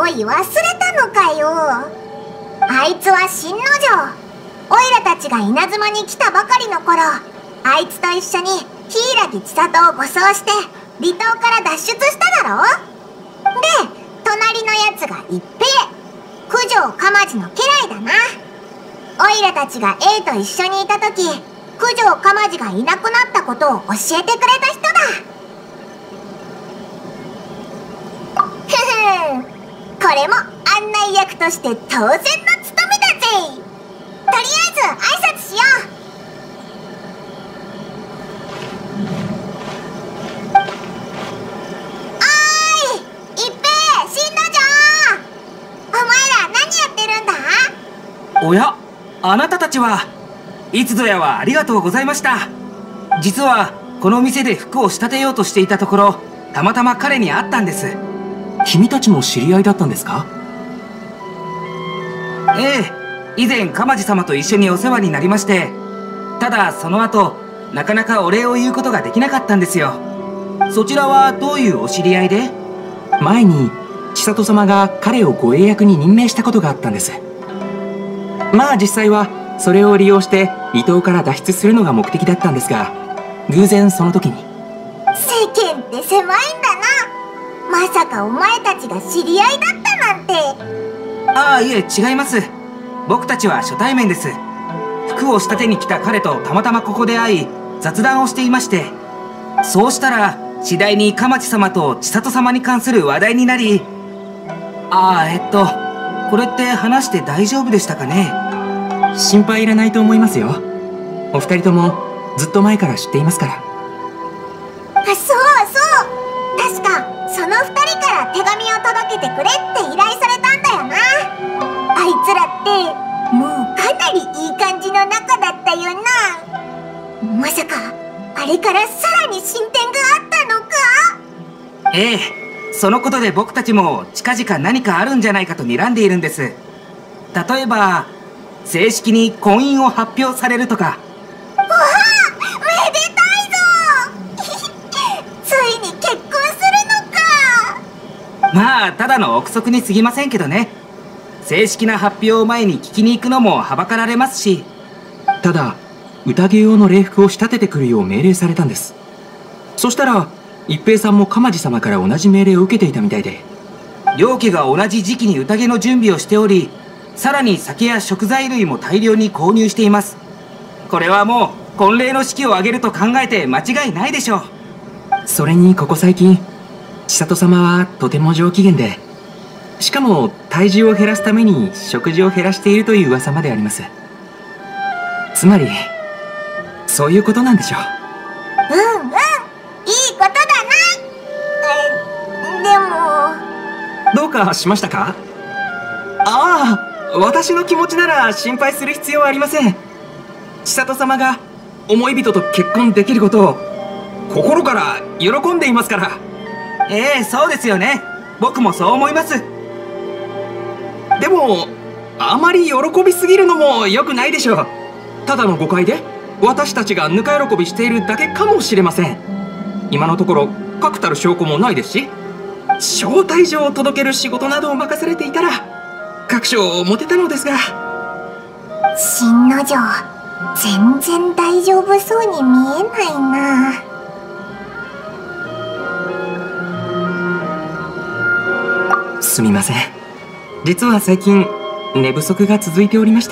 おい、忘れたのかよ。あいつは新之丞。オイラたちが稲妻に来たばかりの頃、あいつと一緒に柊千里を護送して離島から脱出しただろ。で、隣のやつが一平、九条鎌地の家来だな。オイラたちが A と一緒にいた時、九条鎌地がいなくなったことを教えてくれた人だ。ふふん、これも案内役として当然の務めだぜ。とりあえず挨拶しよう。おーい、一平、新之丞、お前ら何やってるんだ？ おや、あなたたちはいつぞやはありがとうございました。実はこの店で服を仕立てようとしていたところ、たまたま彼に会ったんです。 君たちも知り合いだったんですか？ ええ、以前鎌地様と一緒にお世話になりまして、ただその後なかなかお礼を言うことができなかったんですよ。そちらはどういうお知り合いで？ 前に千里様が彼を護衛役に任命したことがあったんです。まあ実際はそれを利用して離島から脱出するのが目的だったんですが、偶然その時に。 世間って狭いんだな。まさかお前たちが知り合いだったなんて。 ああ、いえ、違います。僕たちは初対面です。服を仕立てに来た彼とたまたまここで会い、雑談をしていまして、そうしたら次第に鎌地様と千里様に関する話題になり、これって話して大丈夫でしたかね？ 心配いらないと思いますよ。お二人ともずっと前から知っていますから。 そうそう、確かその2人から手紙を届けてくれって依頼されたんだよな。あいつらってもうかなりいい感じの仲だったよな。まさかあれからさらに進展があったのか？ ええ、そのことで僕たちも近々何かあるんじゃないかと睨んでいるんです。例えば正式に婚姻を発表されるとか。 わあ、めでたいぞついに結婚するのか。 まあただの憶測に過ぎませんけどね。正式な発表を前に聞きに行くのもはばかられますし。 ただ宴用の礼服を仕立ててくるよう命令されたんです。そしたら一平さんも鎌地様から同じ命令を受けていたみたいで、 両家が同じ時期に宴の準備をしており、さらに酒や食材類も大量に購入しています。これはもう婚礼の式を挙げると考えて間違いないでしょう。 それにここ最近千里様はとても上機嫌で、しかも体重を減らすために食事を減らしているという噂まであります。つまりそういうことなんでしょう。 うんうん、いいことだな。でもどうかしましたか？ああ、私の気持ちなら心配する必要はありません。千里様が思い人と結婚できることを心から喜んでいますから。 ええ、そうですよね。僕もそう思います。 でもあまり喜びすぎるのも良くないでしょう。ただの誤解で私たちがぬか喜びしているだけかもしれません。今のところ確たる証拠もないですし、招待状を届ける仕事などを任されていたら確証を持てたのですが。 新之丞、全然大丈夫そうに見えないな。 すみません。実は最近寝不足が続いておりまして。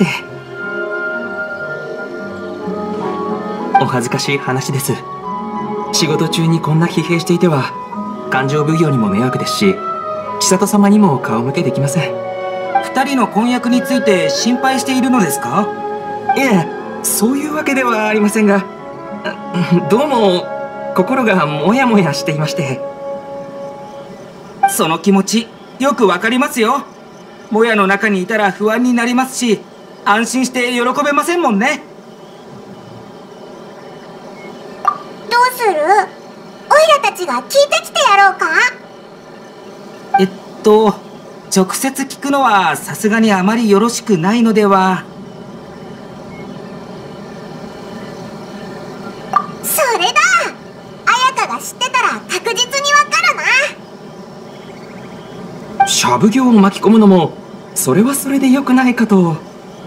お恥ずかしい話です。仕事中にこんな疲弊していては勘定奉行にも迷惑ですし、千里様にも顔向けできません。 二人の婚約について心配しているのですか？ いえ、そういうわけではありませんが、どうも心がモヤモヤしていまして。 その気持ちよくわかりますよ。もやの中にいたら不安になりますし、安心して喜べませんもんね。 どうする？オイラたちが聞いてきてやろうか？ 直接聞くのはさすがにあまりよろしくないのでは。 それだ！彩香が知ってたら確実にわかるな。 しゃぶ奉行を巻き込むのもそれはそれで良くないかと。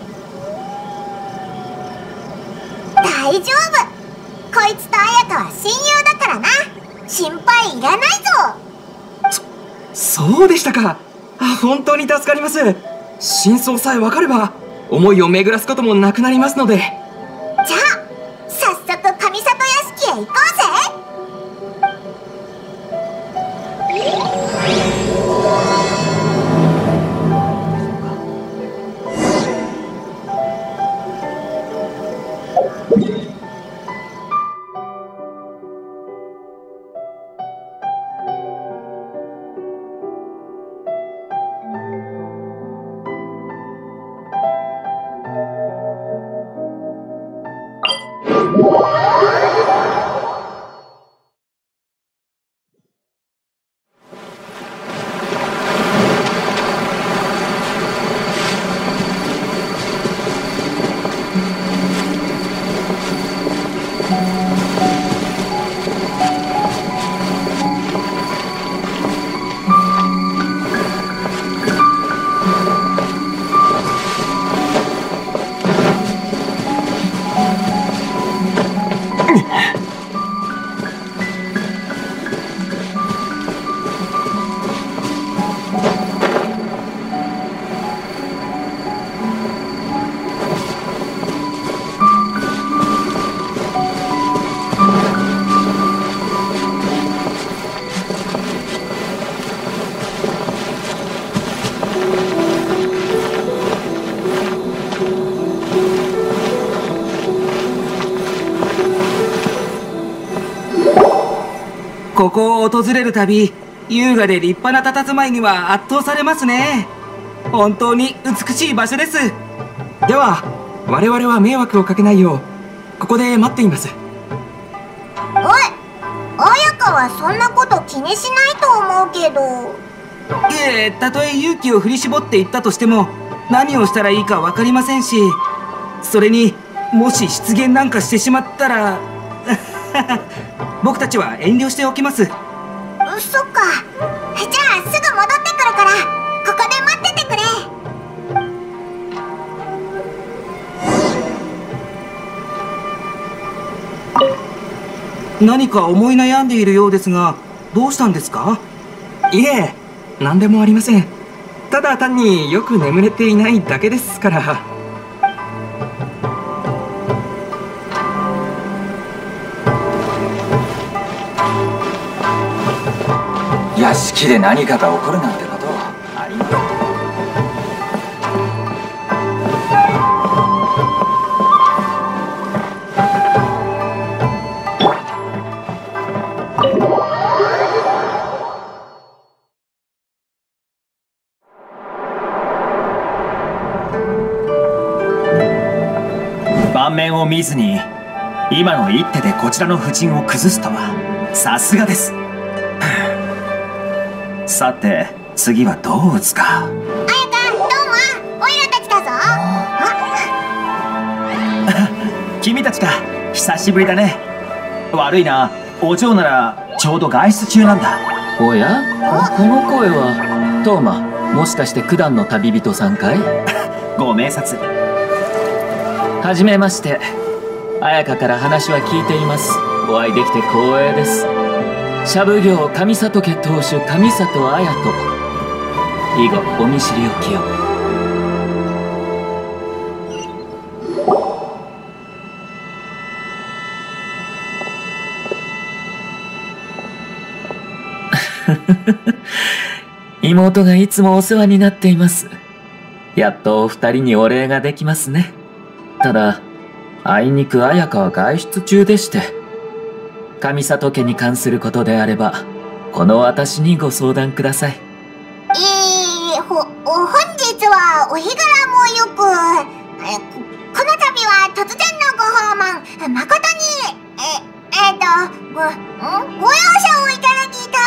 大丈夫、こいつと綾香は親友だからな。心配いらないぞ。 そうでしたか。本当に助かります。真相さえ分かれば思いを巡らすこともなくなりますので。じゃあ早速上里屋敷へ行こうぜ。 ここを訪れるたび、優雅で立派な佇まいには圧倒されますね。本当に美しい場所です。 では我々は迷惑をかけないようここで待っています。 おい、綾香はそんなこと気にしないと思うけど。 いえ、たとえ勇気を振り絞って言ったとしても何をしたらいいか分かりませんし、それにもし失言なんかしてしまったら僕たちは遠慮しておきます。 そっか。じゃあすぐ戻ってくるからここで待っててくれ。 何か思い悩んでいるようですが、どうしたんですか？ いえ、何でもありません。ただ単によく眠れていないだけですから。 屋敷で何かが起こるなんてことありません。 盤面を見ずに今の一手でこちらの布陣を崩すとはさすがです。さて次はどう打つか。 綾香、どうも、オイラたちだぞ。 君たちか、久しぶりだね。悪いな、お嬢ならちょうど外出中なんだ。 おや、この声はトーマ、もしかして九段の旅人さんかい？ ご明察。 はじめまして。綾香から話は聞いています。お会いできて光栄です。社奉行上里家当主上里綾人。以後お見知りおきを。妹がいつもお世話になっています。やっとお二人にお礼ができますね。ただあいにく綾香は外出中でして、上里家に関することであればこの私にご相談ください。 本日はお日柄もよく、この度は突然のご訪問誠にご容赦をいただき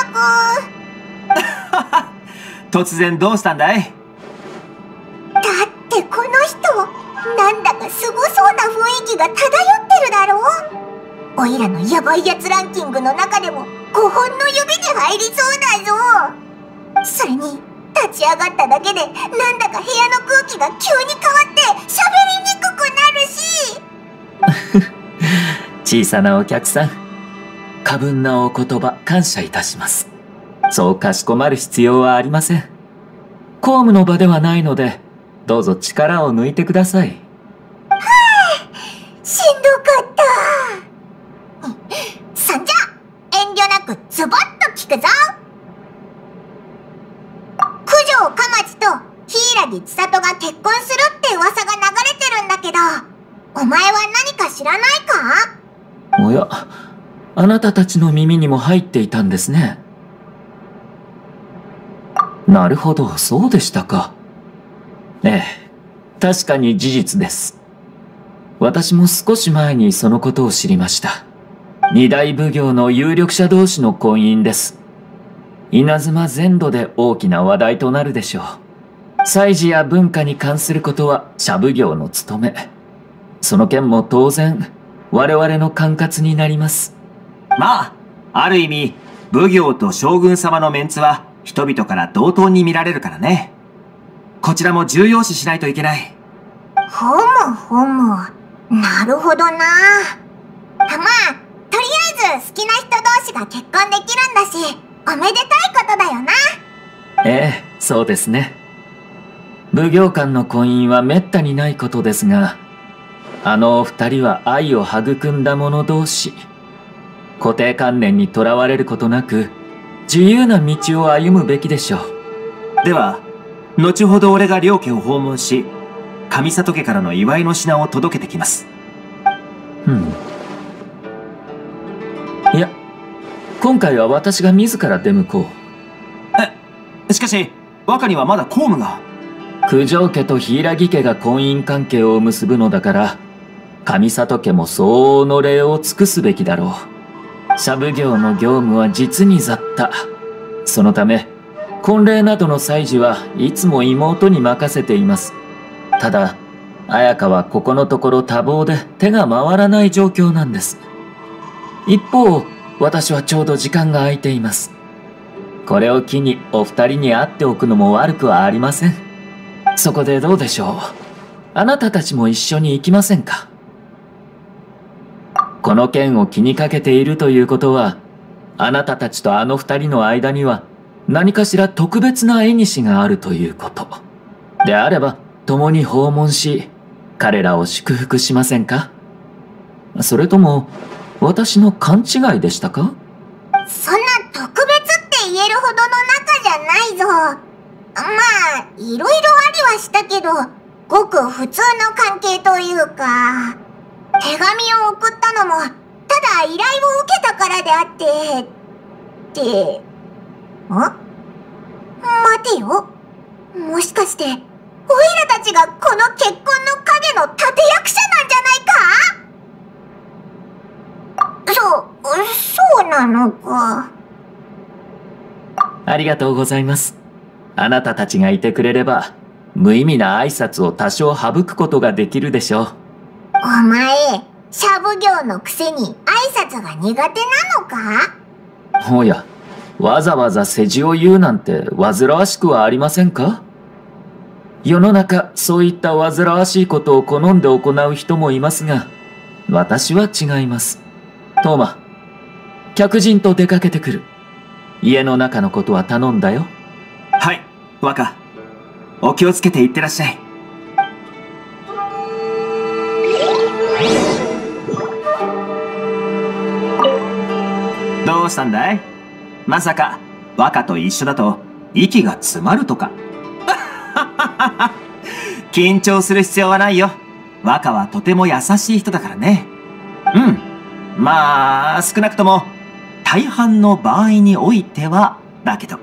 たく。 突然どうしたんだい？ だってこの人なんだかすごそうな雰囲気が漂ってるだろう。おいらのヤバいやつランキングの中でも5本の指に入りそうだぞ。それに立ち上がっただけでなんだか部屋の空気が急に変わって喋りにくくなるし。 小さなお客さん、過分なお言葉感謝いたします。そうかしこまる必要はありません。公務の場ではないので、どうぞ力を抜いてください。 しんどかった。そんじゃ遠慮なくズバッと聞くぞ。九条かまちと柊千里が結婚するって噂が流れてるんだけど、お前は何か知らないか？ おや、あなたたちの耳にも入っていたんですね。なるほど、そうでしたか。ええ、確かに事実です。私も少し前にそのことを知りました。二大奉行の有力者同士の婚姻です。稲妻全土で大きな話題となるでしょう。祭事や文化に関することは社奉行の務め。その件も当然、我々の管轄になります。 まあ、ある意味、奉行と将軍様のメンツは人々から同等に見られるからね。こちらも重要視しないといけない。 ほむほむ。なるほどな。まあ、とりあえず好きな人同士が結婚できるんだし、おめでたいことだよな。 ええ、そうですね。奉行間の婚姻はめったにないことですが、あのお二人は愛を育んだ者同士。固定観念にとらわれることなく、自由な道を歩むべきでしょう。 では、後ほど俺が両家を訪問し、上里家からの祝いの品を届けてきます。 いや、今回は私が自ら出向こしかし、若にはまだ公務が。 九条家と柊家が婚姻関係を結ぶのだから、上里家も相応の礼を尽くすべきだろう。社奉行の業務は実に雑多。そのため、婚礼などの祭事はいつも妹に任せています。ただ、綾香はここのところ多忙で手が回らない状況なんです。一方、私はちょうど時間が空いています。これを機にお二人に会っておくのも悪くはありません。そこでどうでしょう。あなたたちも一緒に行きませんか？この件を気にかけているということは、あなたたちとあの二人の間には何かしら特別な縁があるということ。であれば、共に訪問し、彼らを祝福しませんか？それとも、私の勘違いでしたか？ そんな特別って言えるほどの仲じゃないぞ。まあ、いろいろありはしたけど、ごく普通の関係というか、手紙を送ったのも、ただ依頼を受けたからであって、待てよ。もしかして、オイラたちがこの結婚の陰の立役者なんじゃないか？そうなのか。 ありがとうございます。あなたたちがいてくれれば、無意味な挨拶を多少省くことができるでしょう。 お前、社奉行のくせに挨拶が苦手なのか？ おや、わざわざ世辞を言うなんて煩わしくはありませんか？世の中、そういった煩わしいことを好んで行う人もいますが、私は違います。トーマ、客人と出かけてくる。家の中のことは頼んだよ。 はい、若。お気をつけていってらっしゃい。どうしたんだい？まさか、若と一緒だと、息が詰まるとか。緊張する必要はないよ。若はとても優しい人だからね。まあ、少なくとも、大半の場合においては、だけど。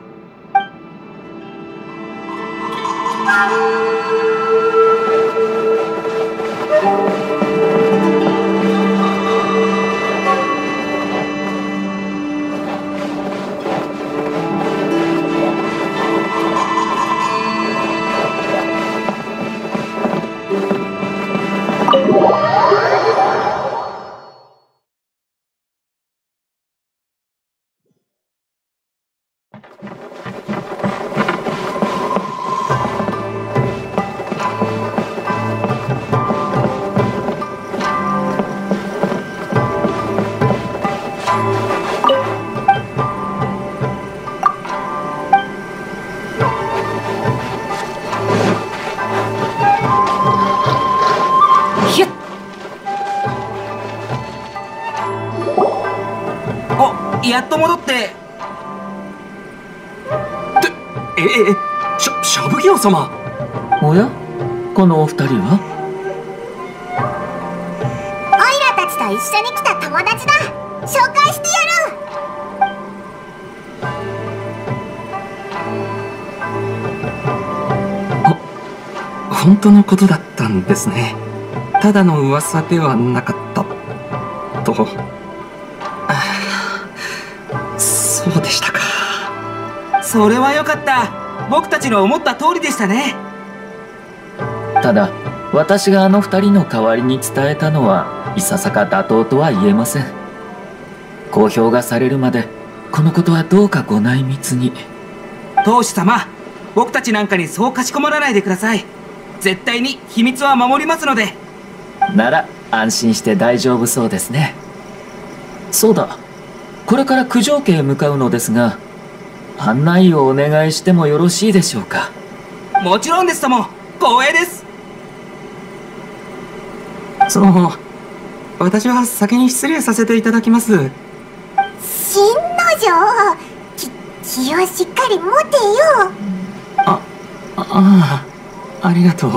やっと戻って。 しゃぶぎょう様。 おや、このお二人は？ オイラたちと一緒に来た友達だ。紹介してやる。 本当のことだったんですね。ただの噂ではなかったと。そうでしたか。 それはよかった。僕たちの思った通りでしたね。 ただ、私があの二人の代わりに伝えたのはいささか妥当とは言えません。公表がされるまでこのことはどうかご内密に。 当主様、僕たちなんかにそうかしこまらないでください。絶対に秘密は守りますので。 なら安心して大丈夫そうですね。そうだ、これから九条家へ向かうのですが、案内をお願いしてもよろしいでしょうか？ もちろんですとも。光栄です。 私は先に失礼させていただきます。 新之丞、気をしっかり持てよ。 ありがとう。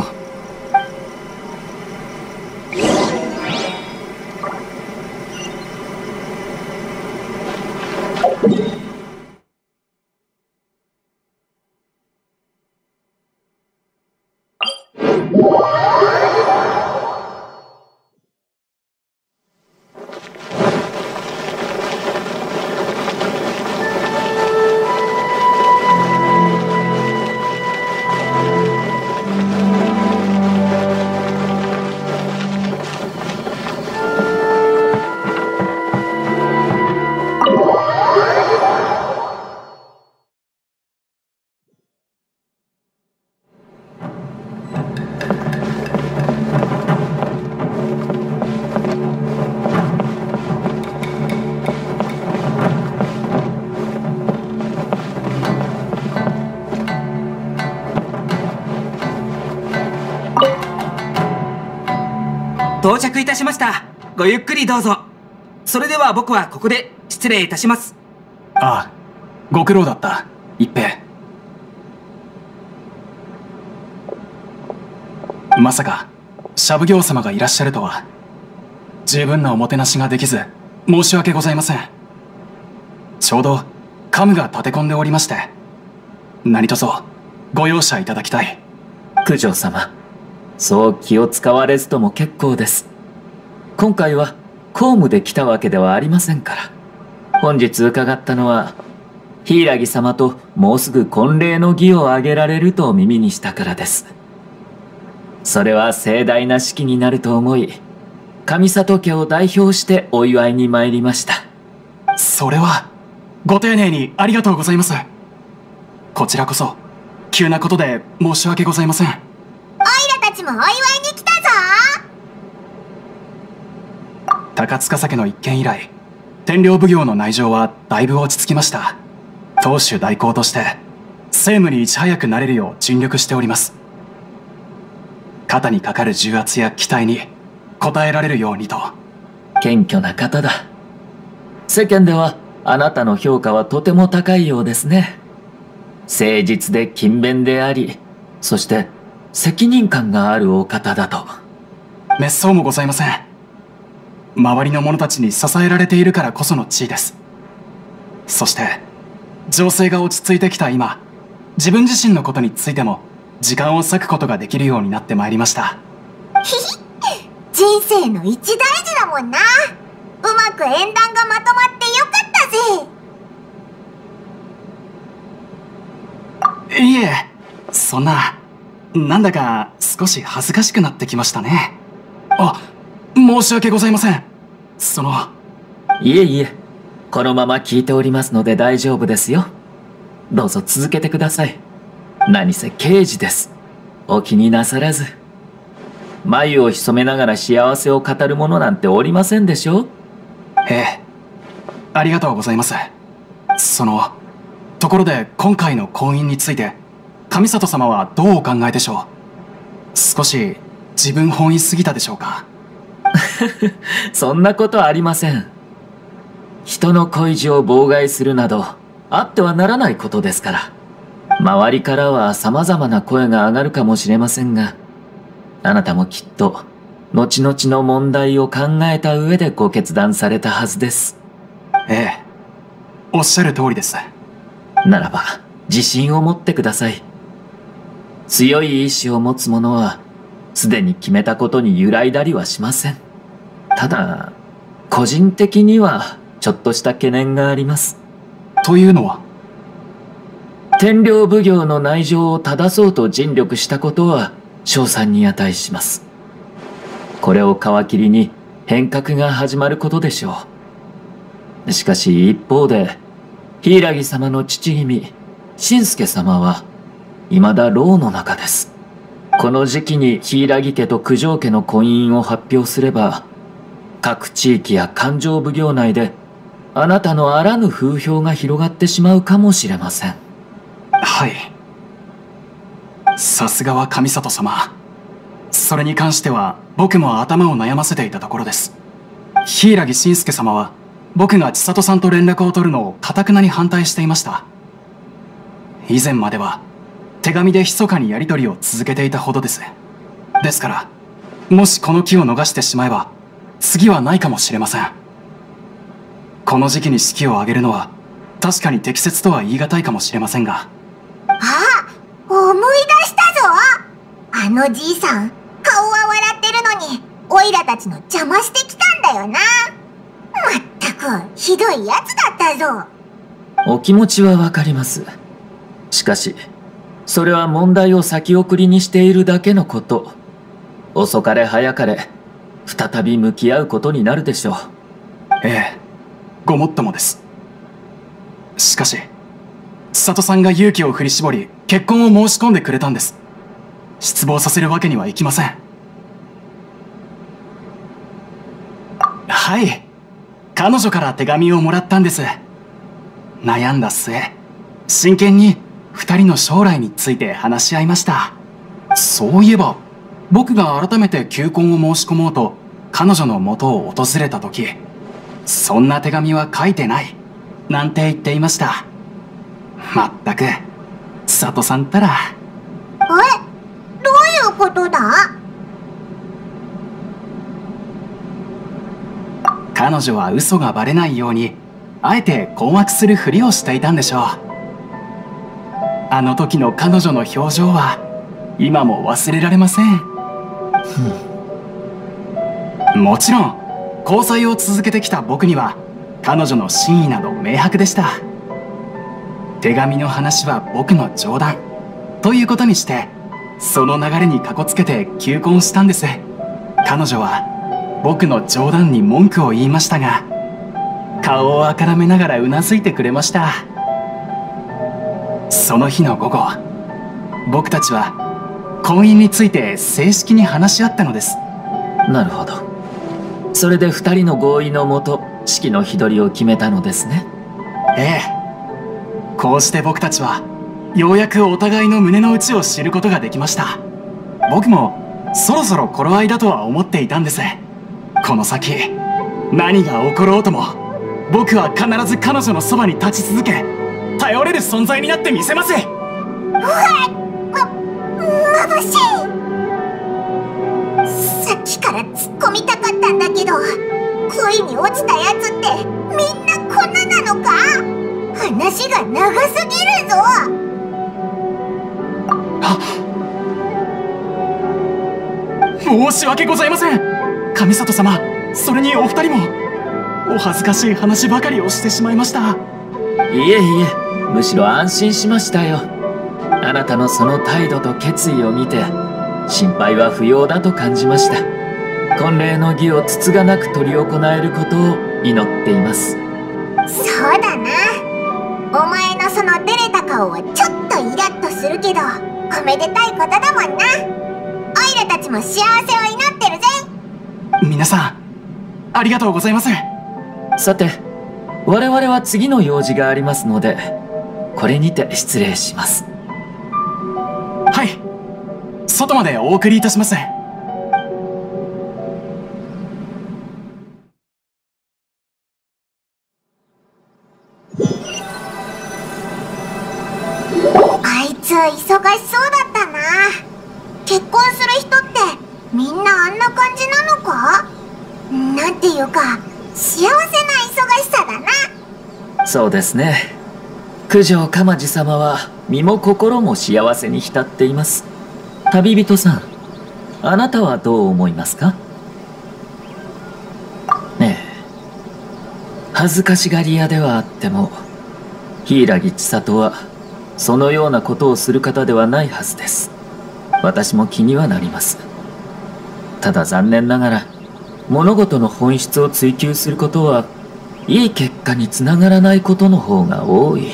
到着いたしました。ごゆっくりどうぞ。それでは僕はここで失礼いたします。 ああ、ご苦労だった、一平。まさかシャブギョウ様がいらっしゃるとは。十分なおもてなしができず申し訳ございません。ちょうどカムが立て込んでおりまして、何卒ご容赦いただきたい。 九条様、そう気を使われずとも結構です。今回は公務で来たわけではありませんから。本日伺ったのは柊様ともうすぐ婚礼の儀を挙げられると耳にしたからです。それは盛大な式になると思い、上里家を代表してお祝いに参りました。 それはご丁寧にありがとうございます。こちらこそ急なことで申し訳ございません。 オイラたちもお祝いに来たぞ。 高塚酒の一件以来、天領奉行の内情はだいぶ落ち着きました。当主代行として政務にいち早くなれるよう尽力しております。肩にかかる重圧や期待に応えられるようにと。 謙虚な方だ。世間ではあなたの評価はとても高いようですね。誠実で勤勉であり、そして責任感があるお方だと。 めっそうもございません。周りの者たちに支えられているからこその地位です。そして情勢が落ち着いてきた今、自分自身のことについても時間を割くことができるようになってまいりました。 ひひ、人生の一大事だもんな。うまく縁談がまとまってよかったぜ。 いえ、そんな、なんだか少し恥ずかしくなってきましたね。あ、申し訳ございません。 いえいえ、このまま聞いておりますので大丈夫ですよ。どうぞ続けてください。何せ刑事です。お気になさらず。眉を潜めながら幸せを語る者なんておりませんでしょう。 ええ、ありがとうございます。ところで今回の婚姻について上里様はどうお考えでしょう。少し自分本位すぎたでしょうか。 そんなことはありません。 人の恋路を妨害するなど、あってはならないことですから。周りからは様々な声が上がるかもしれませんが、あなたもきっと、後々の問題を考えた上でご決断されたはずです。 ええ、おっしゃる通りです。 ならば、自信を持ってください。強い意志を持つ者は、すでに決めたことに揺らいだりはしません。ただ、個人的には、ちょっとした懸念があります。 というのは？ 天領奉行の内情を正そうと尽力したことは、称賛に値します。これを皮切りに変革が始まることでしょう。しかし一方で、柊様の父君、信介様は、未だ牢の中です。この時期に柊家と九条家の婚姻を発表すれば、各地域や勘定奉行内で、あなたのあらぬ風評が広がってしまうかもしれません。 はい。さすがは上里様。それに関しては僕も頭を悩ませていたところです。柊信介様は僕が千里さんと連絡を取るのを頑なに反対していました。以前までは手紙で密かにやり取りを続けていたほどです。ですから、もしこの機を逃してしまえば次はないかもしれません。この時期に式を挙げるのは確かに適切とは言い難いかもしれませんが。 あ、思い出したぞ。あのじいさん、顔は笑ってるのにオイラたちの邪魔してきたんだよな。まったくひどいやつだったぞ。 お気持ちはわかります。しかしそれは問題を先送りにしているだけのこと。遅かれ早かれ再び向き合うことになるでしょう。 ええ、ごもっともです。しかし千里さんが勇気を振り絞り結婚を申し込んでくれたんです。失望させるわけにはいきません。はい、彼女から手紙をもらったんです。悩んだ末、真剣に二人の将来について話し合いました。そういえば僕が改めて求婚を申し込もうと彼女の元を訪れた時、そんな手紙は書いてないなんて言っていました。まったく千里さんったら。 どういうことだ？ 彼女は嘘がバレないようにあえて困惑するふりをしていたんでしょう。あの時の彼女の表情は今も忘れられません。もちろん交際を続けてきた僕には彼女の真意など明白でした。手紙の話は僕の冗談ということにして、その流れにかこつけて求婚したんです。彼女は僕の冗談に文句を言いましたが、顔をあからめながらうなずいてくれました。その日の午後、僕たちは婚姻について正式に話し合ったのです。 なるほど。それで二人の合意のもと式の日取りを決めたのですね。 ええ、こうして僕たちはようやくお互いの胸の内を知ることができました。僕もそろそろ頃合いだとは思っていたんです。この先何が起ころうとも僕は必ず彼女のそばに立ち続け、頼れる存在になってみせます。 眩しい。さっきから突っ込みたかったんだけど、恋に落ちたやつってみんなこんななのか？話が長すぎるぞ。 申し訳ございません上里様。それにお二人もお恥ずかしい話ばかりをしてしまいました。 いえいえ、むしろ安心しましたよ。あなたのその態度と決意を見て心配は不要だと感じました。婚礼の儀をつつがなく執り行えることを祈っています。 そうだな。お前のその照れた顔はちょっとイラッとするけどおめでたいことだもんな。オイラたちも幸せを祈ってるぜ。 皆さんありがとうございます。 さて、我々は次の用事がありますので、これにて失礼します。 はい、外までお送りいたします。 忙しそうだったな。結婚する人ってみんなあんな感じなのか？なんていうか幸せな忙しさだな。 そうですね。九条鎌地様は身も心も幸せに浸っています。旅人さん、あなたはどう思いますか？ねえ、恥ずかしがり屋ではあっても柊千里はそのようなことをする方ではないはずです。私も気にはなります。ただ残念ながら物事の本質を追求することはいい結果につながらないことの方が多い。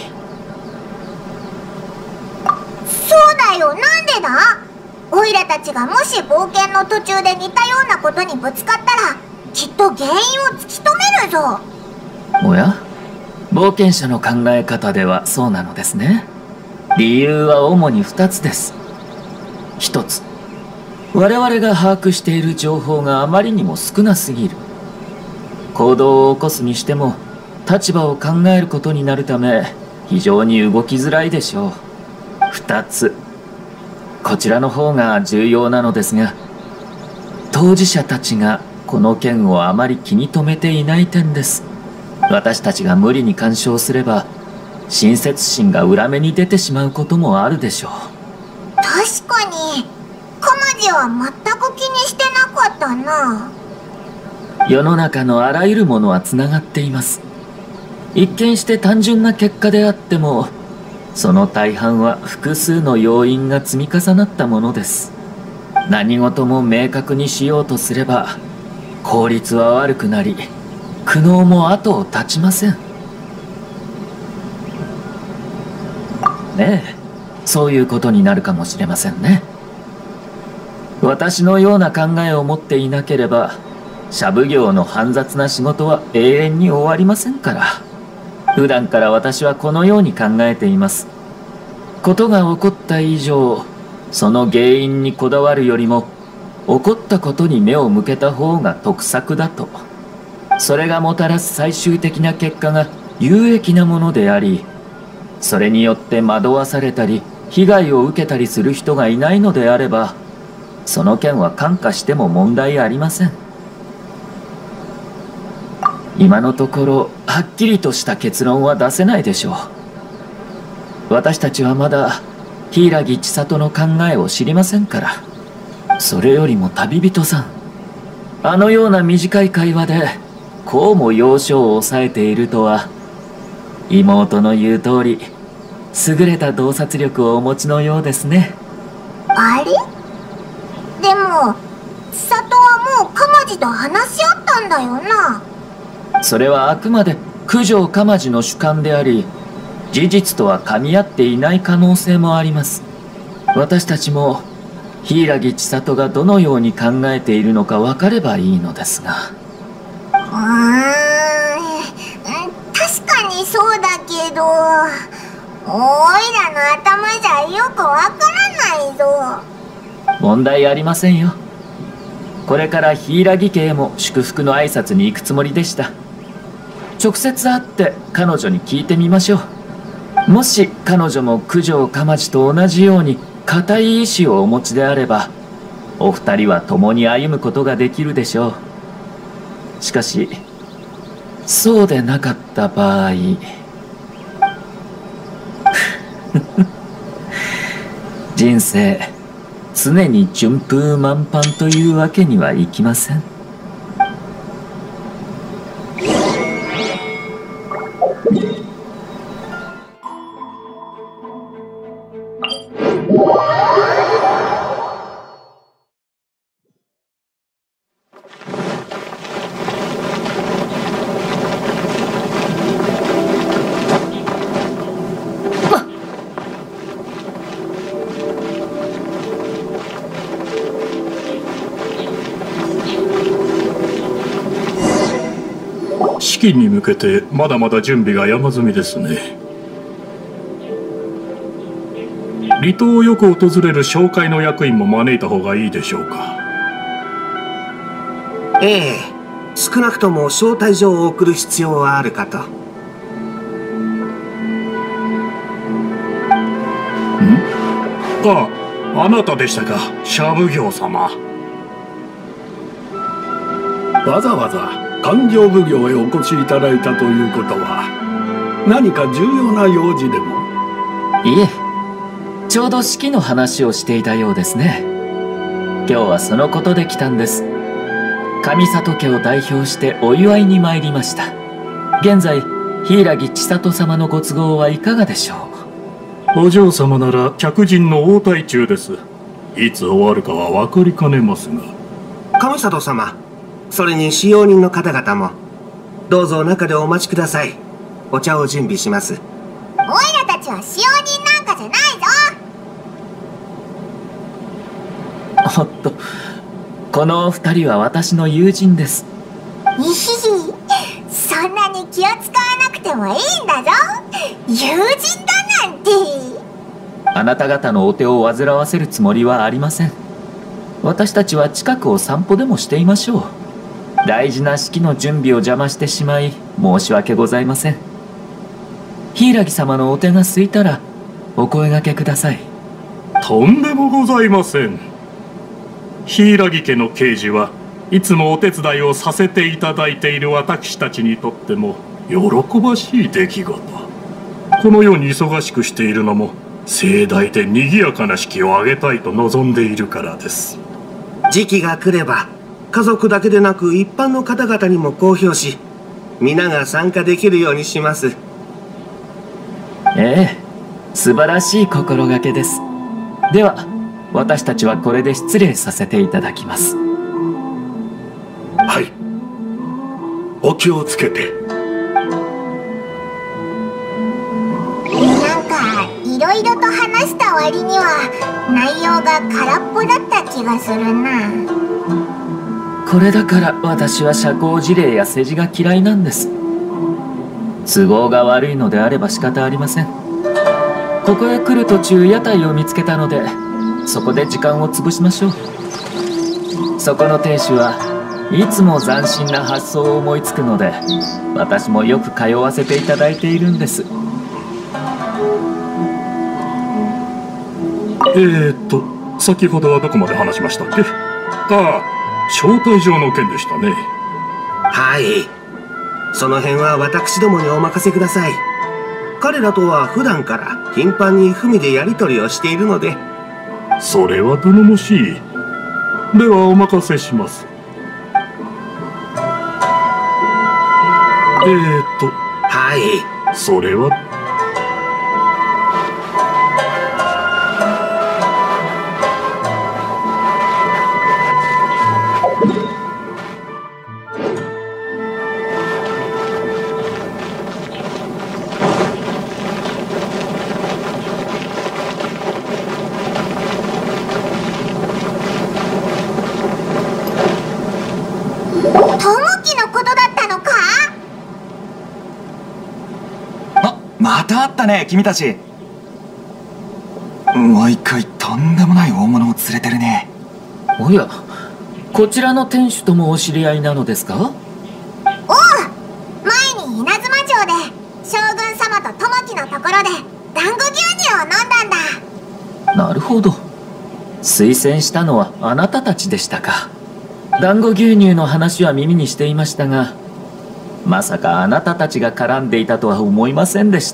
そうだよ、なんでだ？オイラたちがもし冒険の途中で似たようなことにぶつかったらきっと原因を突き止めるぞ。 おや、冒険者の考え方ではそうなのですね。理由は主に2つです。1つ、我々が把握している情報があまりにも少なすぎる。行動を起こすにしても立場を考えることになるため非常に動きづらいでしょう。2つ、こちらの方が重要なのですが、当事者たちがこの件をあまり気に留めていない点です。私たちが無理に干渉すれば親切心が裏目に出てしまうこともあるでしょう。 確かに鎌地は全く気にしてなかったな。 世の中のあらゆるものはつながっています。一見して単純な結果であってもその大半は複数の要因が積み重なったものです。何事も明確にしようとすれば効率は悪くなり苦悩も後を絶ちません。ねえ、そういうことになるかもしれませんね。私のような考えを持っていなければ社奉行の煩雑な仕事は永遠に終わりませんから。普段から私はこのように考えています。ことが起こった以上その原因にこだわるよりも起こったことに目を向けた方が得策だと。それがもたらす最終的な結果が有益なものであり、それによって惑わされたり被害を受けたりする人がいないのであればその件は看過しても問題ありません。今のところはっきりとした結論は出せないでしょう。私たちはまだ柊千里の考えを知りませんから。それよりも旅人さん、あのような短い会話でこうも要所を抑えているとは。妹の言う通り優れた洞察力をお持ちのようですね。 あれ？でも千里はもう鎌地と話し合ったんだよな。 それはあくまで九条鎌地の主観であり、事実とは噛み合っていない可能性もあります。私たちも柊千里がどのように考えているのか分かればいいのですが。 確かにそうだけど、おいらの頭じゃよくわからないぞ。 問題ありませんよ。これから柊家へも祝福の挨拶に行くつもりでした。直接会って彼女に聞いてみましょう。もし彼女も九条鎌地と同じように固い意志をお持ちであればお二人は共に歩むことができるでしょう。しかしそうでなかった場合人生常に順風満帆というわけにはいきません。 式に向けてまだまだ準備が山積みですね。離島をよく訪れる商会の役員も招いた方がいいでしょうか。 ええ、少なくとも招待状を送る必要はあるかと。 あ、あなたでしたか、社奉行様。 わざわざ勘定奉行へお越しいただいたということは、何か重要な用事でも？ いえ、ちょうど式の話をしていたようですね。今日はそのことで来たんです。上里家を代表してお祝いに参りました。現在、柊千里様のご都合はいかがでしょう？お嬢様なら客人の応対中です。いつ終わるかは分かりかねますが。 上里様、それに使用人の方々も、どうぞ中でお待ちください。お茶を準備します。 オイラたちは使用人なんかじゃないぞ。おっと、このお二人は私の友人です。 いひひ、そんなに気を使わなくてもいいんだぞ。友人だなんて。 あなた方のお手を煩わせるつもりはありません。私たちは近くを散歩でもしていましょう。大事な式の準備を邪魔してしまい申し訳ございません。柊様のお手が空いたらお声掛けください。 とんでもございません。柊家の慶事はいつもお手伝いをさせていただいている私たちにとっても喜ばしい出来事。このように忙しくしているのも盛大で賑やかな式を挙げたいと望んでいるからです。 時期が来れば家族だけでなく一般の方々にも公表し、皆が参加できるようにします。 ええ、素晴らしい心がけです。では私たちはこれで失礼させていただきます。 はい、お気をつけて。 なんかいろいろと話した割には内容が空っぽだった気がするな。 これだから私は社交辞令や世辞が嫌いなんです。都合が悪いのであれば仕方ありません。ここへ来る途中屋台を見つけたのでそこで時間を潰しましょう。そこの亭主はいつも斬新な発想を思いつくので私もよく通わせていただいているんです。 先ほどはどこまで話しましたっけ？ああ、招待状の件でしたね。 はい、その辺は私どもにお任せください。彼らとは普段から頻繁に文でやり取りをしているので。 それは頼もしい。ではお任せします。 はい、 それはまた会ったね、君たち。毎回とんでもない大物を連れてるね。 おや、こちらの店主ともお知り合いなのですか？ おう、前に稲妻城で将軍様と友樹のところで団子牛乳を飲んだんだ。 なるほど、推薦したのはあなたたちでしたか。団子牛乳の話は耳にしていましたが、まさかあなたたちが絡んでいたとは思いませんでした。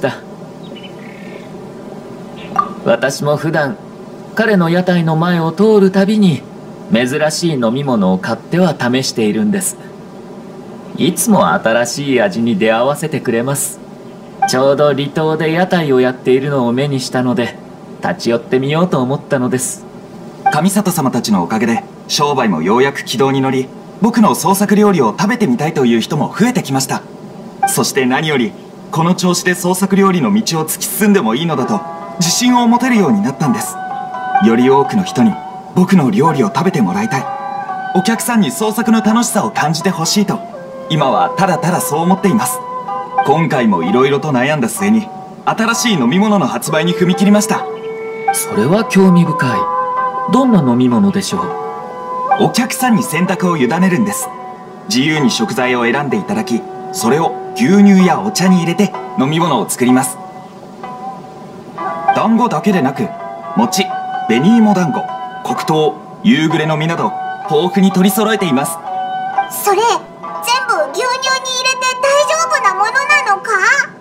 私も普段彼の屋台の前を通るたびに珍しい飲み物を買っては試しているんです。いつも新しい味に出会わせてくれます。ちょうど離島で屋台をやっているのを目にしたので立ち寄ってみようと思ったのです。 上里様たちのおかげで商売もようやく軌道に乗り、僕の創作料理を食べてみたいという人も増えてきました。そして何よりこの調子で創作料理の道を突き進んでもいいのだと自信を持てるようになったんです。より多くの人に僕の料理を食べてもらいたい、お客さんに創作の楽しさを感じてほしいと今はただただそう思っています。今回もいろいろと悩んだ末に新しい飲み物の発売に踏み切りました。 それは興味深い。どんな飲み物でしょう？ お客さんに選択を委ねるんです。自由に食材を選んでいただき、それを牛乳やお茶に入れて飲み物を作ります。団子だけでなく餅、 紅芋団子、黒糖、夕暮れの実など豊富に取り揃えています。 それ全部牛乳に入れて大丈夫なものなのか？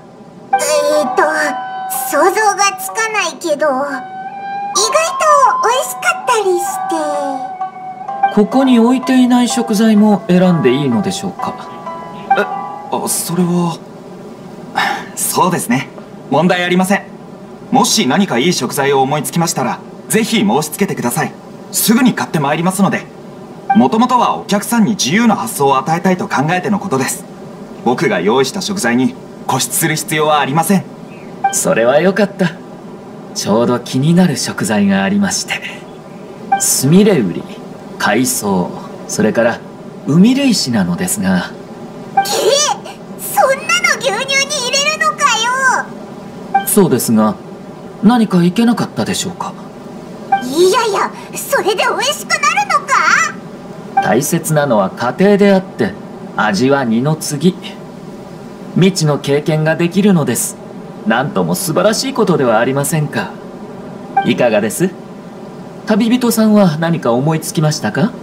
想像がつかないけど、意外と美味しかったりして。 ここに置いていない食材も選んでいいのでしょうか？ それはそうですね、問題ありません。もし何かいい食材を思いつきましたらぜひ申し付けてください。すぐに買ってまいりますので。もともとはお客さんに自由な発想を与えたいと考えてのことです。僕が用意した食材に固執する必要はありません。 それはよかった。ちょうど気になる食材がありまして、スミレウリ、海藻、それから海類石なのですが。 そんなの牛乳に入れるのかよ。 そうですが、何かいけなかったでしょうか？ いやいや、それで美味しくなるのか？ 大切なのは過程であって味は二の次。未知の経験ができるのです。なんとも素晴らしいことではありませんか。いかがです？旅人さんは何か思いつきましたか？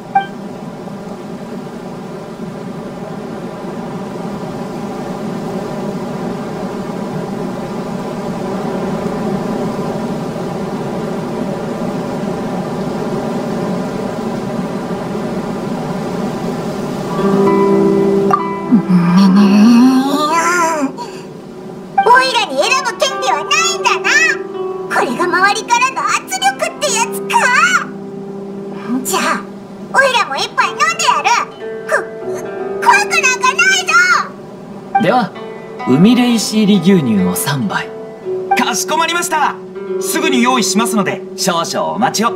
海レイシ入り牛乳を3杯。 かしこまりました。すぐに用意しますので少々お待ちを。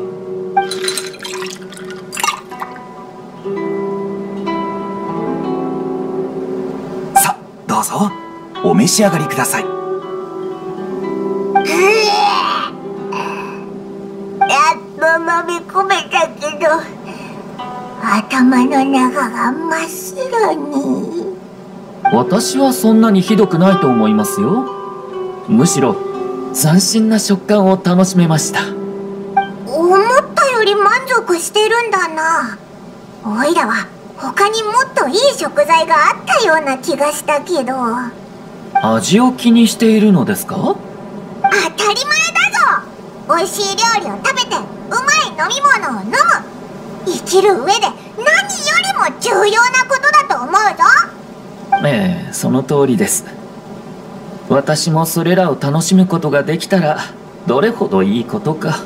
さあどうぞお召し上がりください。 やっと飲み込めたけど頭の中が真っ白に。 私はそんなにひどくないと思いますよ。むしろ斬新な食感を楽しめました。 思ったより満足してるんだな。おいらは他にもっといい食材があったような気がしたけど。 味を気にしているのですか？ 当たり前だぞ。美味しい料理を食べてうまい飲み物を飲む。生きる上で何よりも重要なことだと思うぞ。 ええ、その通りです。私もそれらを楽しむことができたらどれほどいいことか。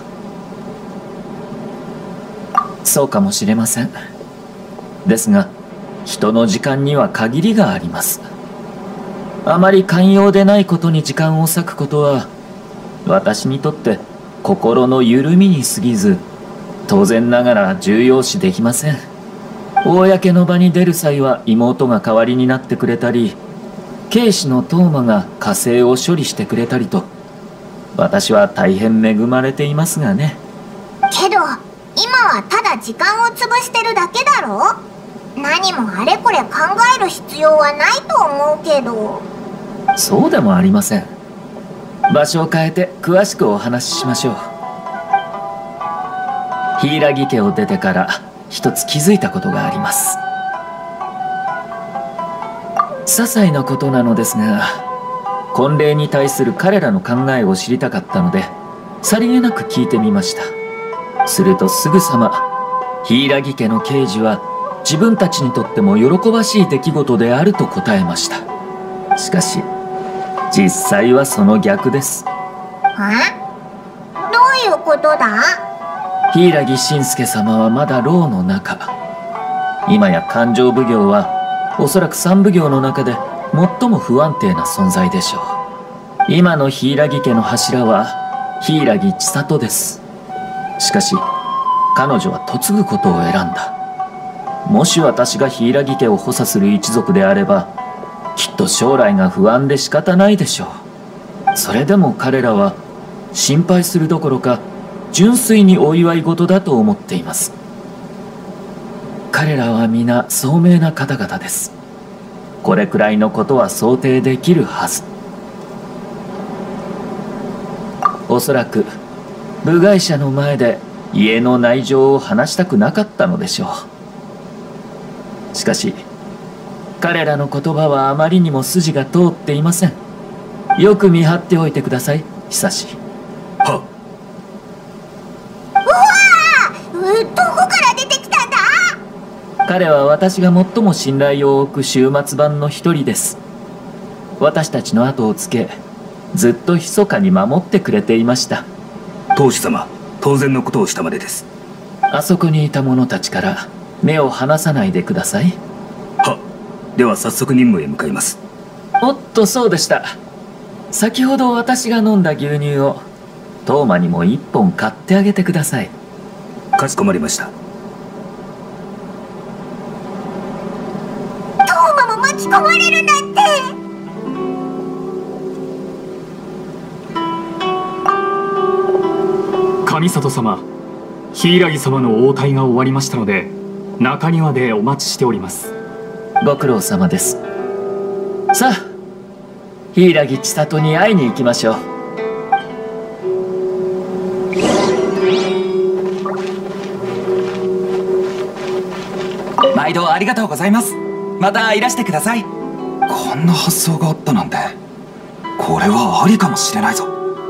そうかもしれません。ですが人の時間には限りがあります。あまり寛容でないことに時間を割くことは私にとって心の緩みに過ぎず、当然ながら重要視できません。公の場に出る際は妹が代わりになってくれたり、警視の當麻が火星を処理してくれたりと、私は大変恵まれていますがね。 けど今はただ時間を潰してるだけだろ。何もあれこれ考える必要はないと思うけど。 そうでもありません。場所を変えて詳しくお話ししましょう。柊家を出てから一つ気づいたことがあります。些細なことなのですが、婚礼に対する彼らの考えを知りたかったのでさりげなく聞いてみました。するとすぐさま柊家の刑事は自分たちにとっても喜ばしい出来事であると答えました。しかし実際はその逆です。 どういうことだ？ 柊信介様はまだ牢の中。今や勘定奉行はおそらく3奉行の中で最も不安定な存在でしょう。今の柊家の柱は柊千里です。しかし彼女は嫁ぐことを選んだ。もし私が柊家を補佐する一族であればきっと将来が不安で仕方ないでしょう。それでも彼らは心配するどころか純粋にお祝い事だと思っています。彼らは皆聡明な方々です。これくらいのことは想定できるはず。おそらく部外者の前で家の内情を話したくなかったのでしょう。しかし彼らの言葉はあまりにも筋が通っていません。よく見張っておいてください、久し。 はっ。 どこから出てきたんだ？ 彼は私が最も信頼を置く終末版の一人です。私たちの後をつけ、ずっと密かに守ってくれていました。 当主様、当然のことをしたまでです。 あそこにいた者たちから目を離さないでください。 はっ。では早速任務へ向かいます。 おっと、そうでした。先ほど私が飲んだ牛乳をトーマにも一本買ってあげてください。 かしこまりました。 トーマも巻き込まれるなんて。 上里様、柊様の応対が終わりましたので、中庭でお待ちしております。 ご苦労様です。さあ、柊千里に会いに行きましょう。 毎度ありがとうございます。またいらしてください。こんな発想があったなんて、これはありかもしれないぞ。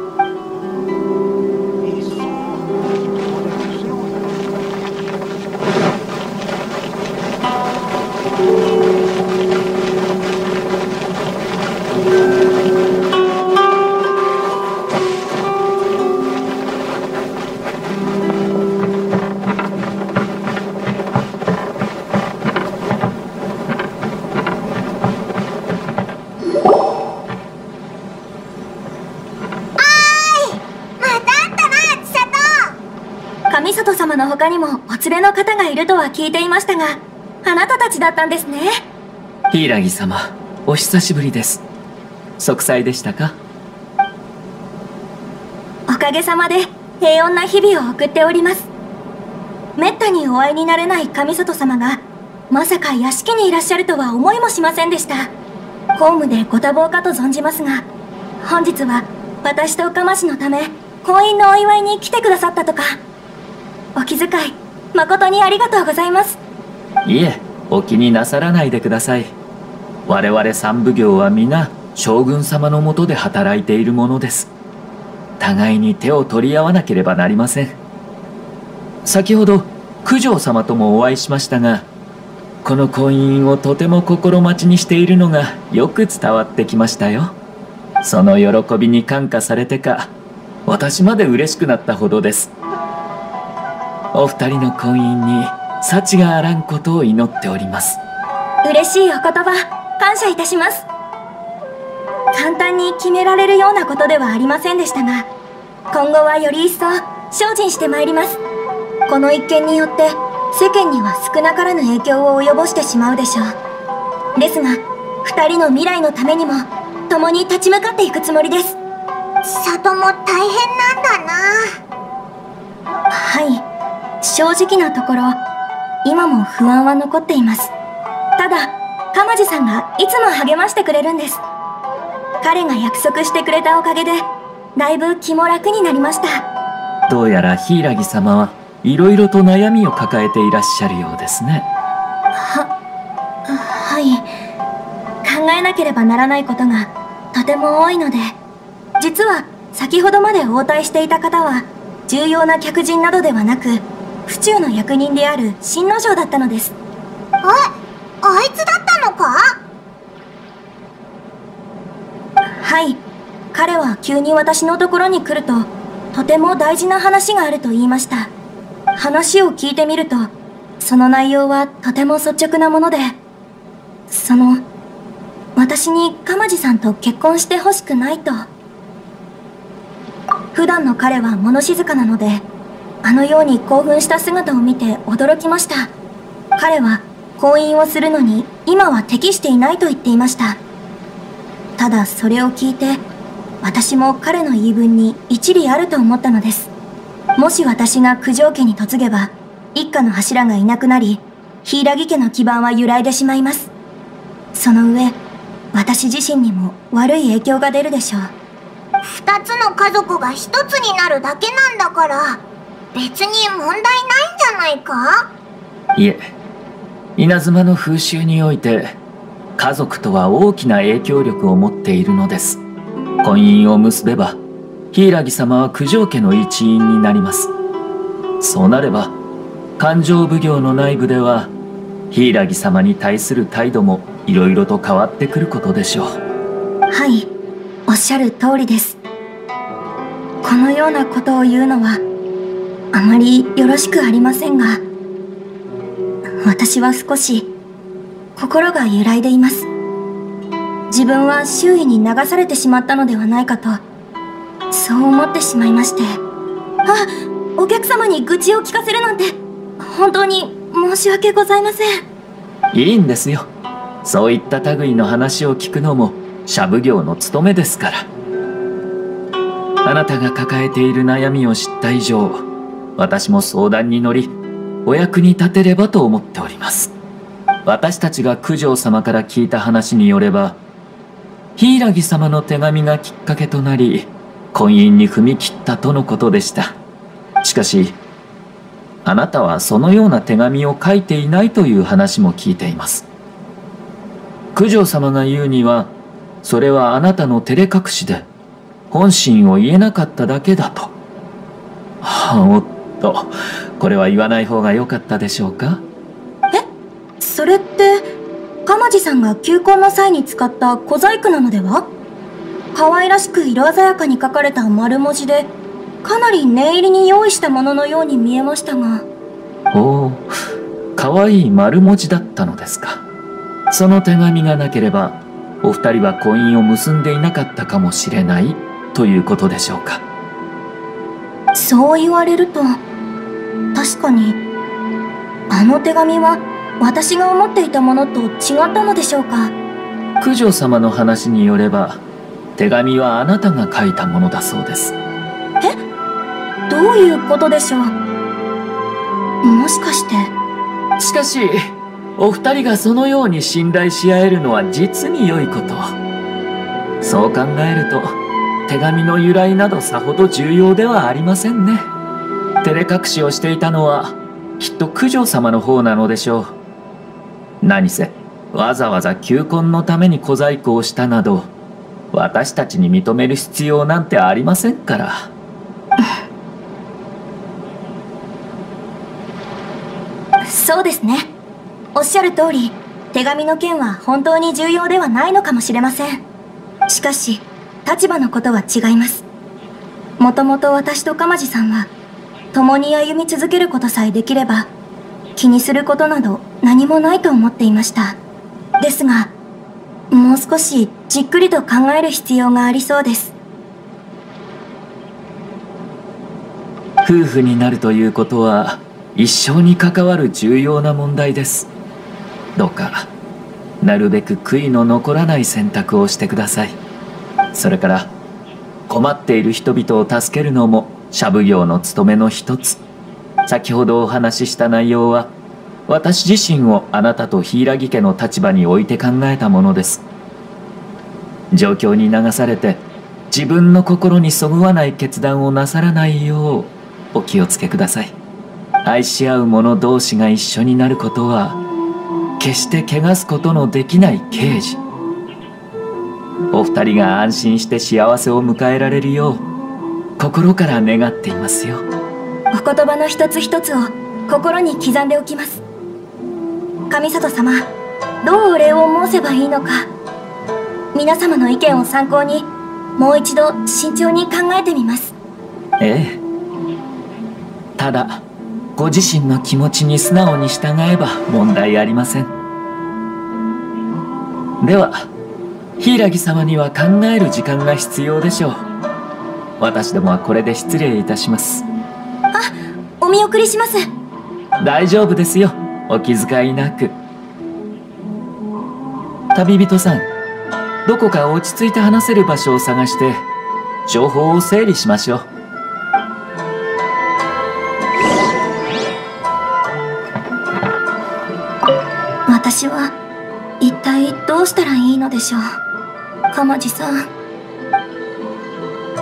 上里様の他にもお連れの方がいるとは聞いていましたが、あなたたちだったんですね。 柊様、お久しぶりです。息災でしたか？ おかげさまで平穏な日々を送っております。めったにお会いになれない上里様がまさか屋敷にいらっしゃるとは思いもしませんでした。公務でご多忙かと存じますが、本日は私と釜氏のため婚姻のお祝いに来てくださったとか。お気遣い誠にありがとうございます。 いえ、お気になさらないでください。我々三奉行は皆将軍様の下で働いているものです。互いに手を取り合わなければなりません。先ほど九条様ともお会いしましたが、この婚姻をとても心待ちにしているのがよく伝わってきましたよ。その喜びに感化されてか、私まで嬉しくなったほどです。お二人の婚姻に幸があらんことを祈っております。 嬉しいお言葉、感謝いたします。簡単に決められるようなことではありませんでしたが、今後はより一層精進してまいります。この一件によって世間には少なからぬ影響を及ぼしてしまうでしょう。ですが、二人の未来のためにも共に立ち向かっていくつもりです。 千里も大変なんだな。 はい、正直なところ今も不安は残っています。ただ鎌地さんがいつも励ましてくれるんです。彼が約束してくれたおかげでだいぶ気も楽になりました。 どうやら柊様はいろいろと悩みを抱えていらっしゃるようですね。 はい、考えなければならないことがとても多いので、実は先ほどまで応対していた方は重要な客人などではなく、府中の役人である新之丞だったのです。 あいつだったのか？ はい、彼は急に私のところに来ると、とても大事な話があると言いました。話を聞いてみると、その内容はとても率直なもので、私に鎌地さんと結婚してほしくないと。普段の彼は物静かなので、あのように興奮した姿を見て驚きました。彼は婚姻をするのに今は適していないと言っていました。ただそれを聞いて、私も彼の言い分に一理あると思ったのです。もし私が九条家に嫁げば、一家の柱がいなくなり、柊家の基盤は揺らいでしまいます。その上、私自身にも悪い影響が出るでしょう。 2つの家族が1つになるだけなんだから、別に問題ないんじゃないか？ いえ、稲妻の風習において家族とは大きな影響力を持っているのです。婚姻を結べば柊様は九条家の一員になります。そうなれば勘定奉行の内部では柊様に対する態度もいろいろと変わってくることでしょう。 はい、おっしゃる通りです。このようなことを言うのはあまりよろしくありませんが、私は少し心が揺らいでいます。自分は周囲に流されてしまったのではないかと、そう思ってしまいまして。あ、お客様に愚痴を聞かせるなんて本当に申し訳ございません。 いいんですよ。そういった類の話を聞くのも社奉行の務めですから。あなたが抱えている悩みを知った以上、私も相談に乗りお役に立てればと思っております。私たちが九条様から聞いた話によれば、柊様の手紙がきっかけとなり婚姻に踏み切ったとのことでした。しかしあなたはそのような手紙を書いていないという話も聞いています。九条様が言うには、それはあなたの照れ隠しで本心を言えなかっただけだと。おっと、これは言わない方が良かったでしょうか？ それって鎌地さんが求婚の際に使った小細工なのでは？可愛らしく色鮮やかに書かれた丸文字で、かなり念入りに用意したもののように見えましたが。 おお、かわいい丸文字だったのですか。その手紙がなければお二人は婚姻を結んでいなかったかもしれないということでしょうか。 そう言われると確かに、あの手紙は私が思っていたものと違ったのでしょうか。 九条様の話によれば、手紙はあなたが書いたものだそうです。 どういうことでしょう？もしかして。 しかしお二人がそのように信頼し合えるのは実に良いこと。そう考えると手紙の由来などさほど重要ではありませんね。照れ隠しをしていたのはきっと九条様の方なのでしょう。何せわざわざ求婚のために小細工をしたなど、私たちに認める必要なんてありませんから。 そうですね。おっしゃる通り、手紙の件は本当に重要ではないのかもしれません。しかし立場のことは違います。もともと私と鎌地さんは共に歩み続けることさえできれば、気にすることなど何もないと思っていました。ですが、もう少しじっくりと考える必要がありそうです。 夫婦になるということは一生に関わる重要な問題です。どうかなるべく悔いの残らない選択をしてください。それから困っている人々を助けるのも社奉行の務めの一つ。先ほどお話しした内容は私自身をあなたと柊家の立場に置いて考えたものです。状況に流されて自分の心にそぐわない決断をなさらないようお気をつけください。愛し合う者同士が一緒になることは決して汚すことのできない啓示。お二人が安心して幸せを迎えられるよう心から願っていますよ。 お言葉の一つ一つを心に刻んでおきます。上里様、どうお礼を申せばいいのか、皆様の意見を参考にもう一度慎重に考えてみます。 ええ。ただご自身の気持ちに素直に従えば問題ありません。では柊様には考える時間が必要でしょう。私どもはこれで失礼いたします。 お見送りします。 大丈夫ですよ、お気遣いなく。旅人さん、どこか落ち着いて話せる場所を探して情報を整理しましょう。 私は一体どうしたらいいのでしょう。鎌地さん。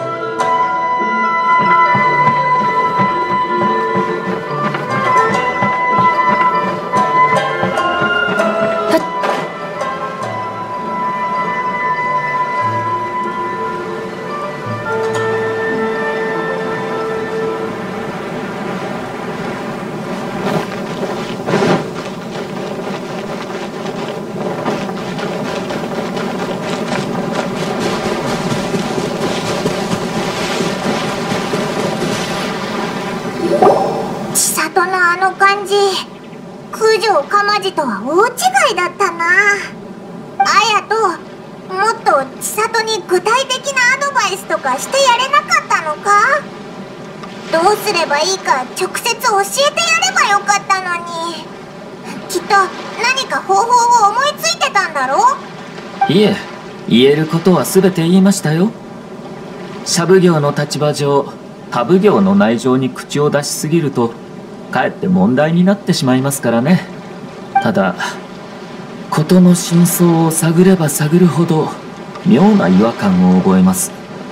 とは大違いだったな。あやともっと千里に具体的なアドバイスとかしてやれなかったのか？どうすればいいか直接教えてやればよかったのに。きっと何か方法を思いついてたんだろ？ いえ、言えることは全て言いましたよ。社奉行の立場上、他奉行の内情に口を出しすぎるとかえって問題になってしまいますからね。ただ事の真相を探れば探るほど妙な違和感を覚えます。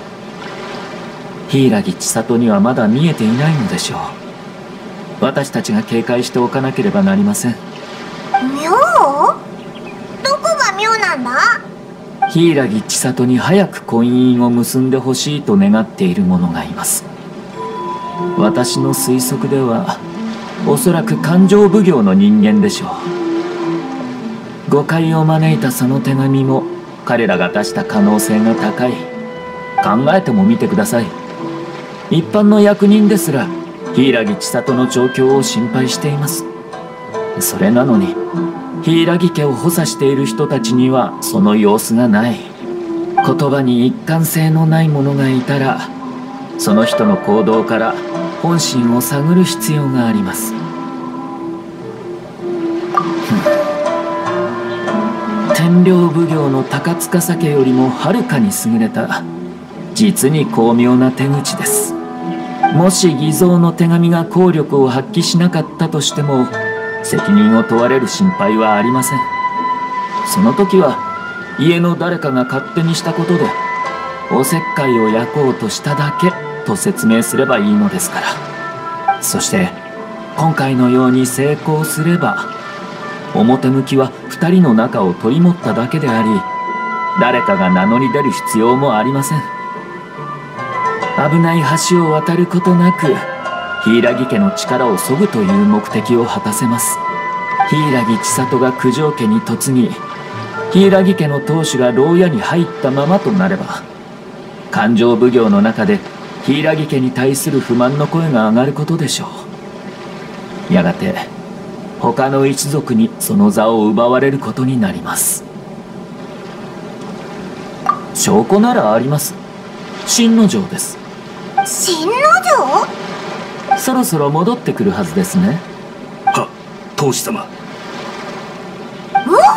柊千里にはまだ見えていないのでしょう。私たちが警戒しておかなければなりません。 妙？どこが妙なんだ？ 柊千里に早く婚姻を結んでほしいと願っている者がいます。私の推測ではおそらく勘定奉行の人間でしょう。誤解を招いたその手紙も彼らが出した可能性が高い。考えてもみてください。一般の役人ですら柊千里の状況を心配しています。それなのに柊家を補佐している人たちにはその様子がない。言葉に一貫性のない者がいたらその人の行動から本心を探る必要があります。天領奉行の高塚家よりもはるかに優れた実に巧妙な手口です。もし偽造の手紙が効力を発揮しなかったとしても責任を問われる心配はありません。その時は家の誰かが勝手にしたことでおせっかいを焼こうとしただけと説明すればいいのですから。そして今回のように成功すれば表向きは2人の仲を取り持っただけであり誰かが名乗り出る必要もありません。危ない橋を渡ることなく柊家の力を削ぐという目的を果たせます。柊千里が九条家に嫁ぎ柊家の当主が牢屋に入ったままとなれば勘定奉行の中で柊家に対する不満の声が上がることでしょう。やがて他の一族にその座を奪われることになります。証拠ならあります。新之丞です。 新之丞？ そろそろ戻ってくるはずですね。 は、当主様。 うわ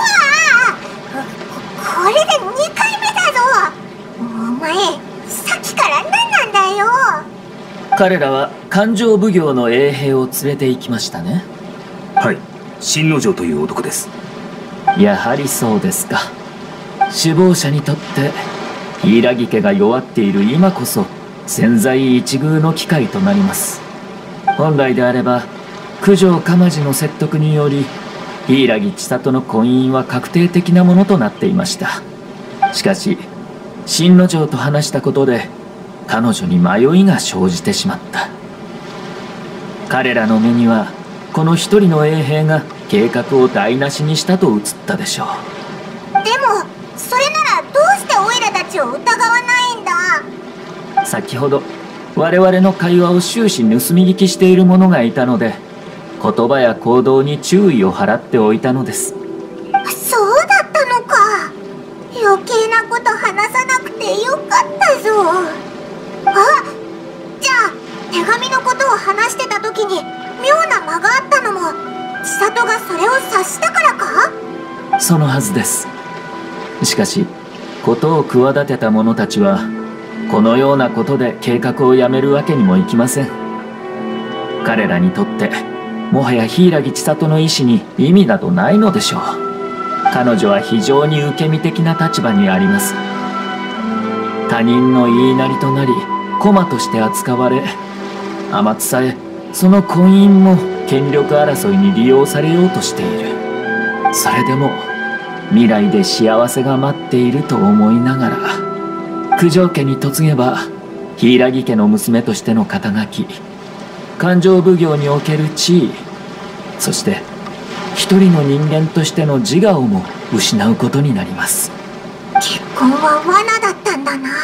これで2回目だぞ。お前さっきから何なんだよ。 彼らは勘定奉行の衛兵を連れて行きましたね。 はい、新之丞という男です。 やはりそうですか。首謀者にとって柊家が弱っている今こそ千載一遇の機会となります。本来であれば九条鎌地の説得により柊千里の婚姻は確定的なものとなっていました。しかし新之丞と話したことで彼女に迷いが生じてしまった。彼らの目にはこの一人の衛兵が計画を台無しにしたと映ったでしょう。 でもそれならどうしてオイラたちを疑わないんだ？ 先ほど我々の会話を終始盗み聞きしている者がいたので言葉や行動に注意を払っておいたのです。 そうだったのか。余計なこと話さなくてよかったぞ。あ、じゃあ手紙のことを話してた時に妙な間があったのも千里がそれを察したからか？ そのはずです。しかし事を企てた者たちはこのようなことで計画をやめるわけにもいきません。彼らにとってもはや柊千里の意志に意味などないのでしょう。彼女は非常に受け身的な立場にあります。他人の言いなりとなり駒として扱われ天津さえその婚姻も権力争いに利用されようとしている。それでも未来で幸せが待っていると思いながら九条家に嫁げば柊家の娘としての肩書き、勘定奉行における地位、そして一人の人間としての自我をも失うことになります。 結婚は罠だったんだな。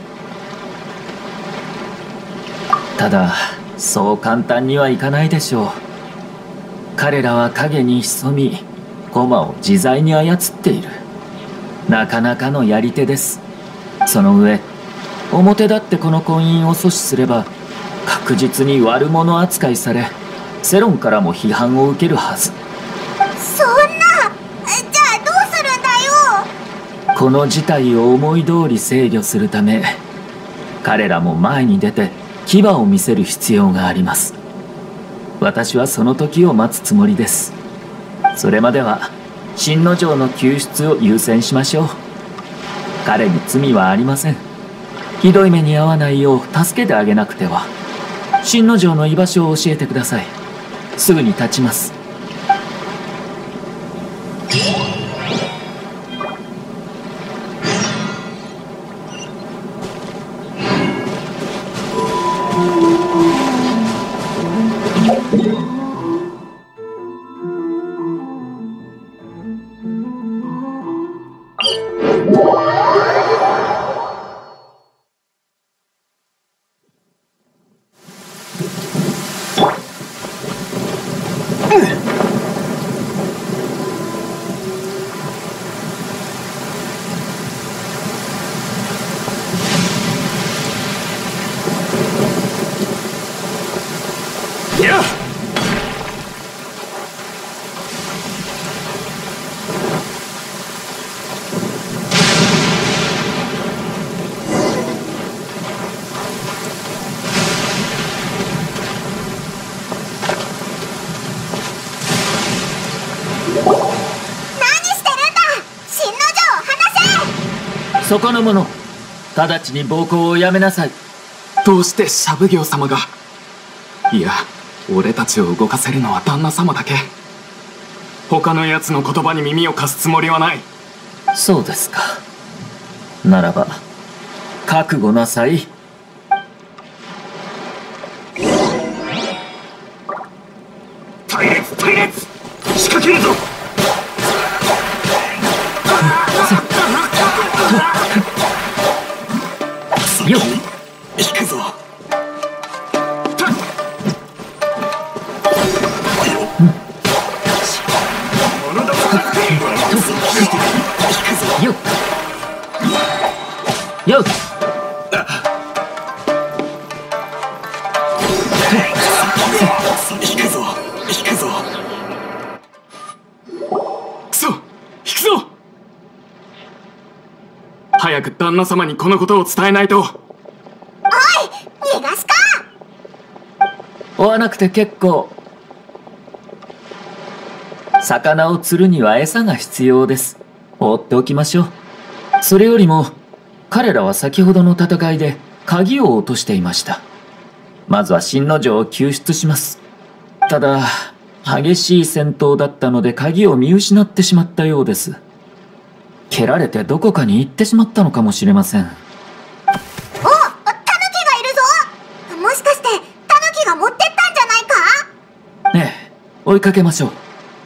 ただそう簡単にはいかないでしょう。彼らは影に潜み駒を自在に操っている。なかなかのやり手です。その上、表立ってこの婚姻を阻止すれば確実に悪者扱いされ、世論からも批判を受けるはず。 そんな、じゃあどうするんだよ。 この事態を思い通り制御するため、彼らも前に出て牙を見せる必要があります。私はその時を待つつもりです。それまでは新之丞の救出を優先しましょう。彼に罪はありません。ひどい目に遭わないよう助けてあげなくては。新之丞の居場所を教えてください。すぐに立ちます。そこの者、直ちに暴行をやめなさい。 どうしてシャブ行様が。いや、俺たちを動かせるのは旦那様だけ。他の奴の言葉に耳を貸すつもりはない。 そうですか。ならば覚悟なさい。 隊列隊列、仕掛けるぞ。 よっ、 引くぞ。 よっよっ、 引くぞ引くぞ。 くそ、引くぞ。早く旦那様にこのことを伝えないと。 おい、逃がすか。 追わなくて結構。魚を釣るには餌が必要です。放っておきましょう。それよりも彼らは先ほどの戦いで鍵を落としていました。まずは新之丞を救出します。ただ激しい戦闘だったので鍵を見失ってしまったようです。蹴られてどこかに行ってしまったのかもしれません。 お、タヌキがいるぞ。もしかしてタヌキが持ってったんじゃないか。 ええ、追いかけましょう。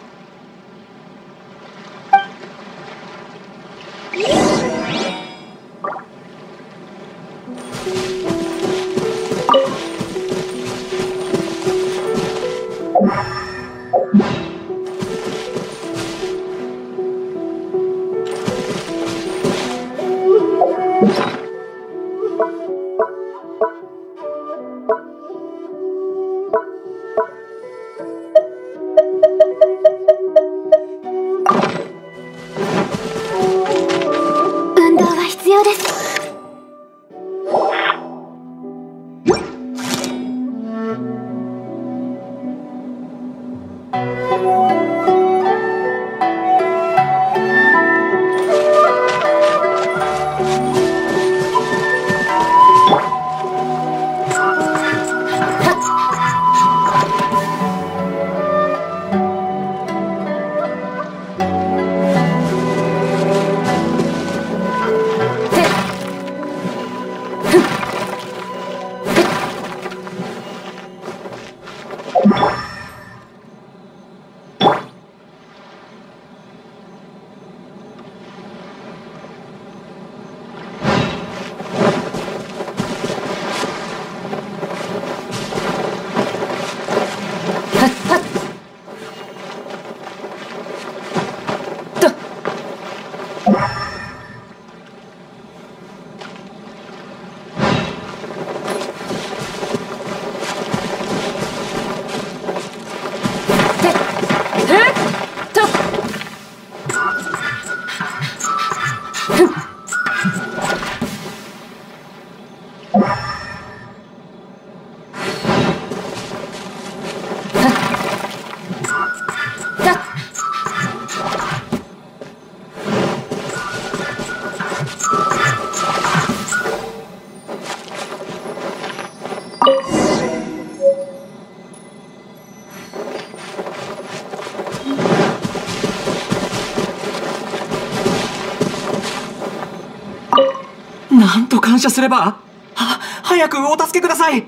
運動が必要です。 なんと感謝すれば。早くお助けください。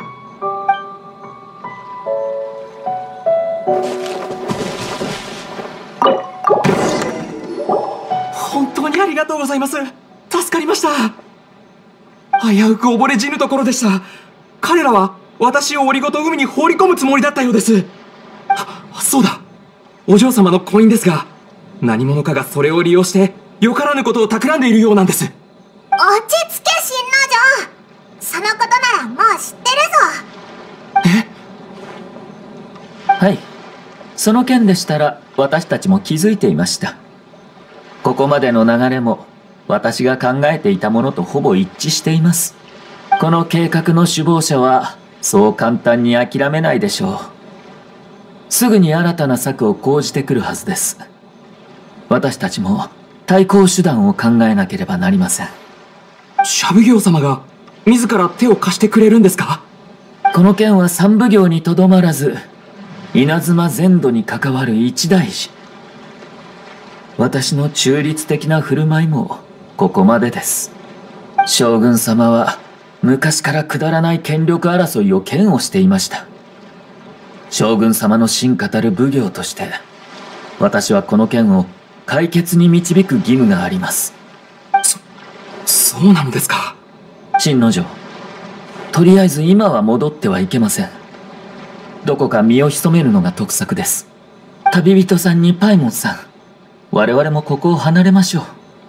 本当にありがとうございます。助かりました。危うく溺れ死ぬところでした。彼らは私を檻ごと海に放り込むつもりだったようです。そうだ、お嬢様のコインですが、何者かがそれを利用してよからぬことを企んでいるようなんです。 落ち着け、新之丞。そのことならもう知ってるぞ。 はい、その件でしたら私たちも気づいていました。ここまでの流れも私が考えていたものとほぼ一致しています。この計画の首謀者はそう簡単に諦めないでしょう。すぐに新たな策を講じてくるはずです。私たちも対抗手段を考えなければなりません。 シャブ業様が自ら手を貸してくれるんですか？ この件は三奉行にとどまらず、稲妻全土に関わる一大事。私の中立的な振る舞いもここまでです。将軍様は昔からくだらない権力争いを嫌悪していました。将軍様の真価たる奉行として、私はこの件を解決に導く義務があります。 そうなのですか。 新之丞、とりあえず今は戻ってはいけません。どこか身を潜めるのが得策です。旅人さんにパイモンさん、我々もここを離れましょ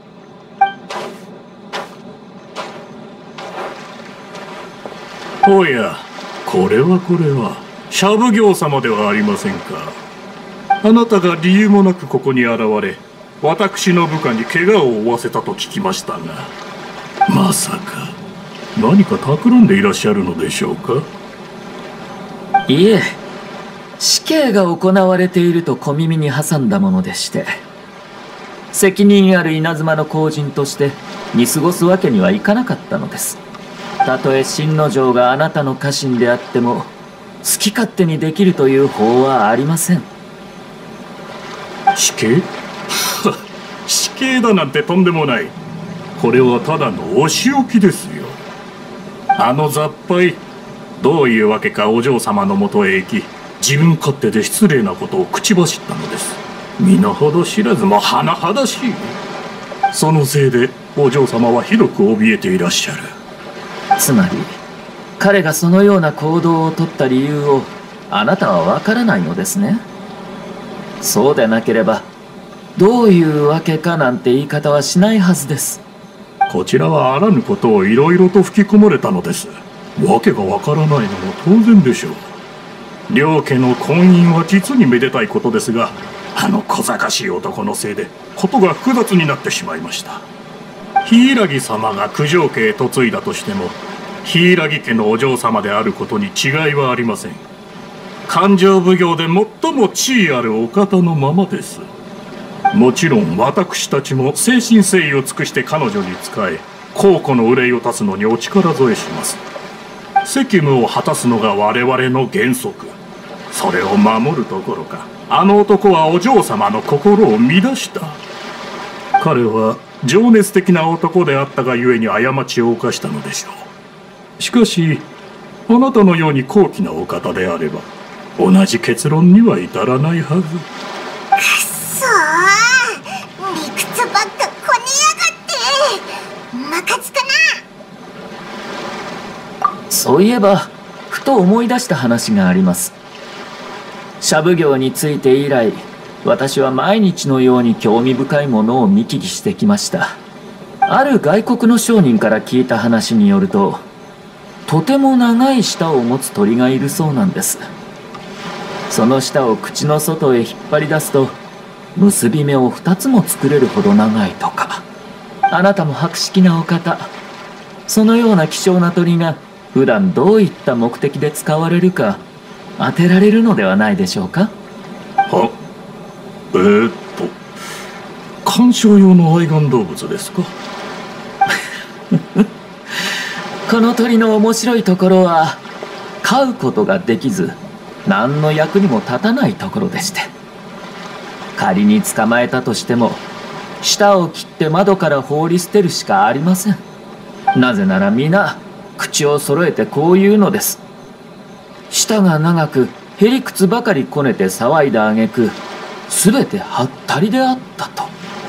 う。おや、これはシャブ業様ではありませんか。あなたが理由もなくここに現れ、私の部下に怪我を負わせたと聞きましたが、まさか何か企んでいらっしゃるのでしょうか。 いえ、死刑が行われていると小耳に挟んだものでして、責任ある稲妻の後人として見過ごすわけにはいかなかったのです。たとえ新之丞があなたの家臣であっても、好き勝手にできるという法はありません。 死刑死刑だなんてとんでもない。これはただのお仕置きですよ。あの雑牌、どういうわけかお嬢様のもとへ行き、自分勝手で失礼なことを口走ったのです。身の程知らずも甚だしい。そのせいでお嬢様はひどく怯えていらっしゃる。 つまり彼がそのような行動をとった理由をあなたはわからないのですね。そうでなければどういうわけかなんて言い方はしないはずです。 こちらはあらぬことをいろいろと吹き込まれたのです。わけがわからないのも当然でしょう。両家の婚姻は実にめでたいことですが、あの小賢しい男のせいでことが複雑になってしまいました。柊様が九条家へ嫁いだとしても、柊家のお嬢様であることに違いはありません。勘定奉行で最も地位あるお方のままです。もちろん私たちも誠心誠意を尽くして彼女に仕え、公庫の憂いを断つのにお力添えします。責務を果たすのが我々の原則。それを守るどころか、あの男はお嬢様の心を乱した。彼は情熱的な男であったがゆえに過ちを犯したのでしょう。しかしあなたのように高貴なお方であれば同じ結論には至らないはず。 理屈ばっかこねやがって。ムカつくな。 そういえばふと思い出した話があります。シャブ業について以来、私は毎日のように興味深いものを見聞きしてきました。ある外国の商人から聞いた話によると、とても長い舌を持つ鳥がいるそうなんです。その舌を口の外へ引っ張り出すと、結び目を2つも作れるほど長いとか。 あなたも博識なお方。そのような希少な鳥が普段どういった目的で使われるか当てられるのではないでしょうか。 は、観賞用の愛玩動物ですか？ この鳥の面白いところは飼うことができず何の役にも立たないところでして、仮に捕まえたとしても舌を切って窓から放り捨てるしかありません。なぜなら皆口を揃えてこう言うのです。舌が長くへりくつばかりこねて騒いだ挙句全てはったりであったと。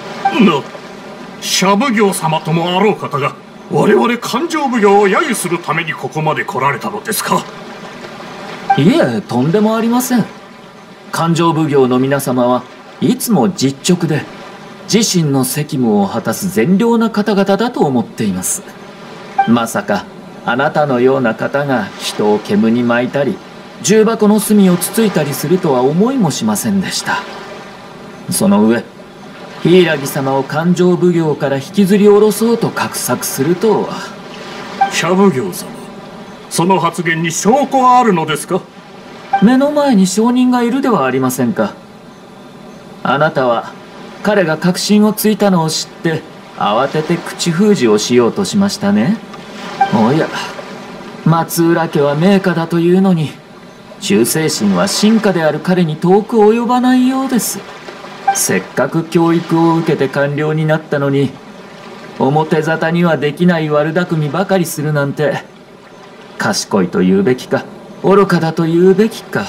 社奉行様ともあろう方が我々勘定奉行を揶揄するためにここまで来られたのですか？ いえ、とんでもありません。勘定奉行の皆様はいつも実直で自身の責務を果たす善良な方々だと思っています。まさかあなたのような方が人を煙に巻いたり重箱の隅をつついたりするとは思いもしませんでした。その上柊様を勘定奉行から引きずり下ろそうと画策するとは。 社奉行様、その発言に証拠はあるのですか？ 目の前に証人がいるではありませんか。あなたは彼が確信をついたのを知って慌てて口封じをしようとしましたね。おや、松浦家は名家だというのに忠誠心は臣下である彼に遠く及ばないようです。せっかく教育を受けて官僚になったのに表沙汰にはできない悪巧みばかりするなんて、賢いと言うべきか愚かだと言うべきか、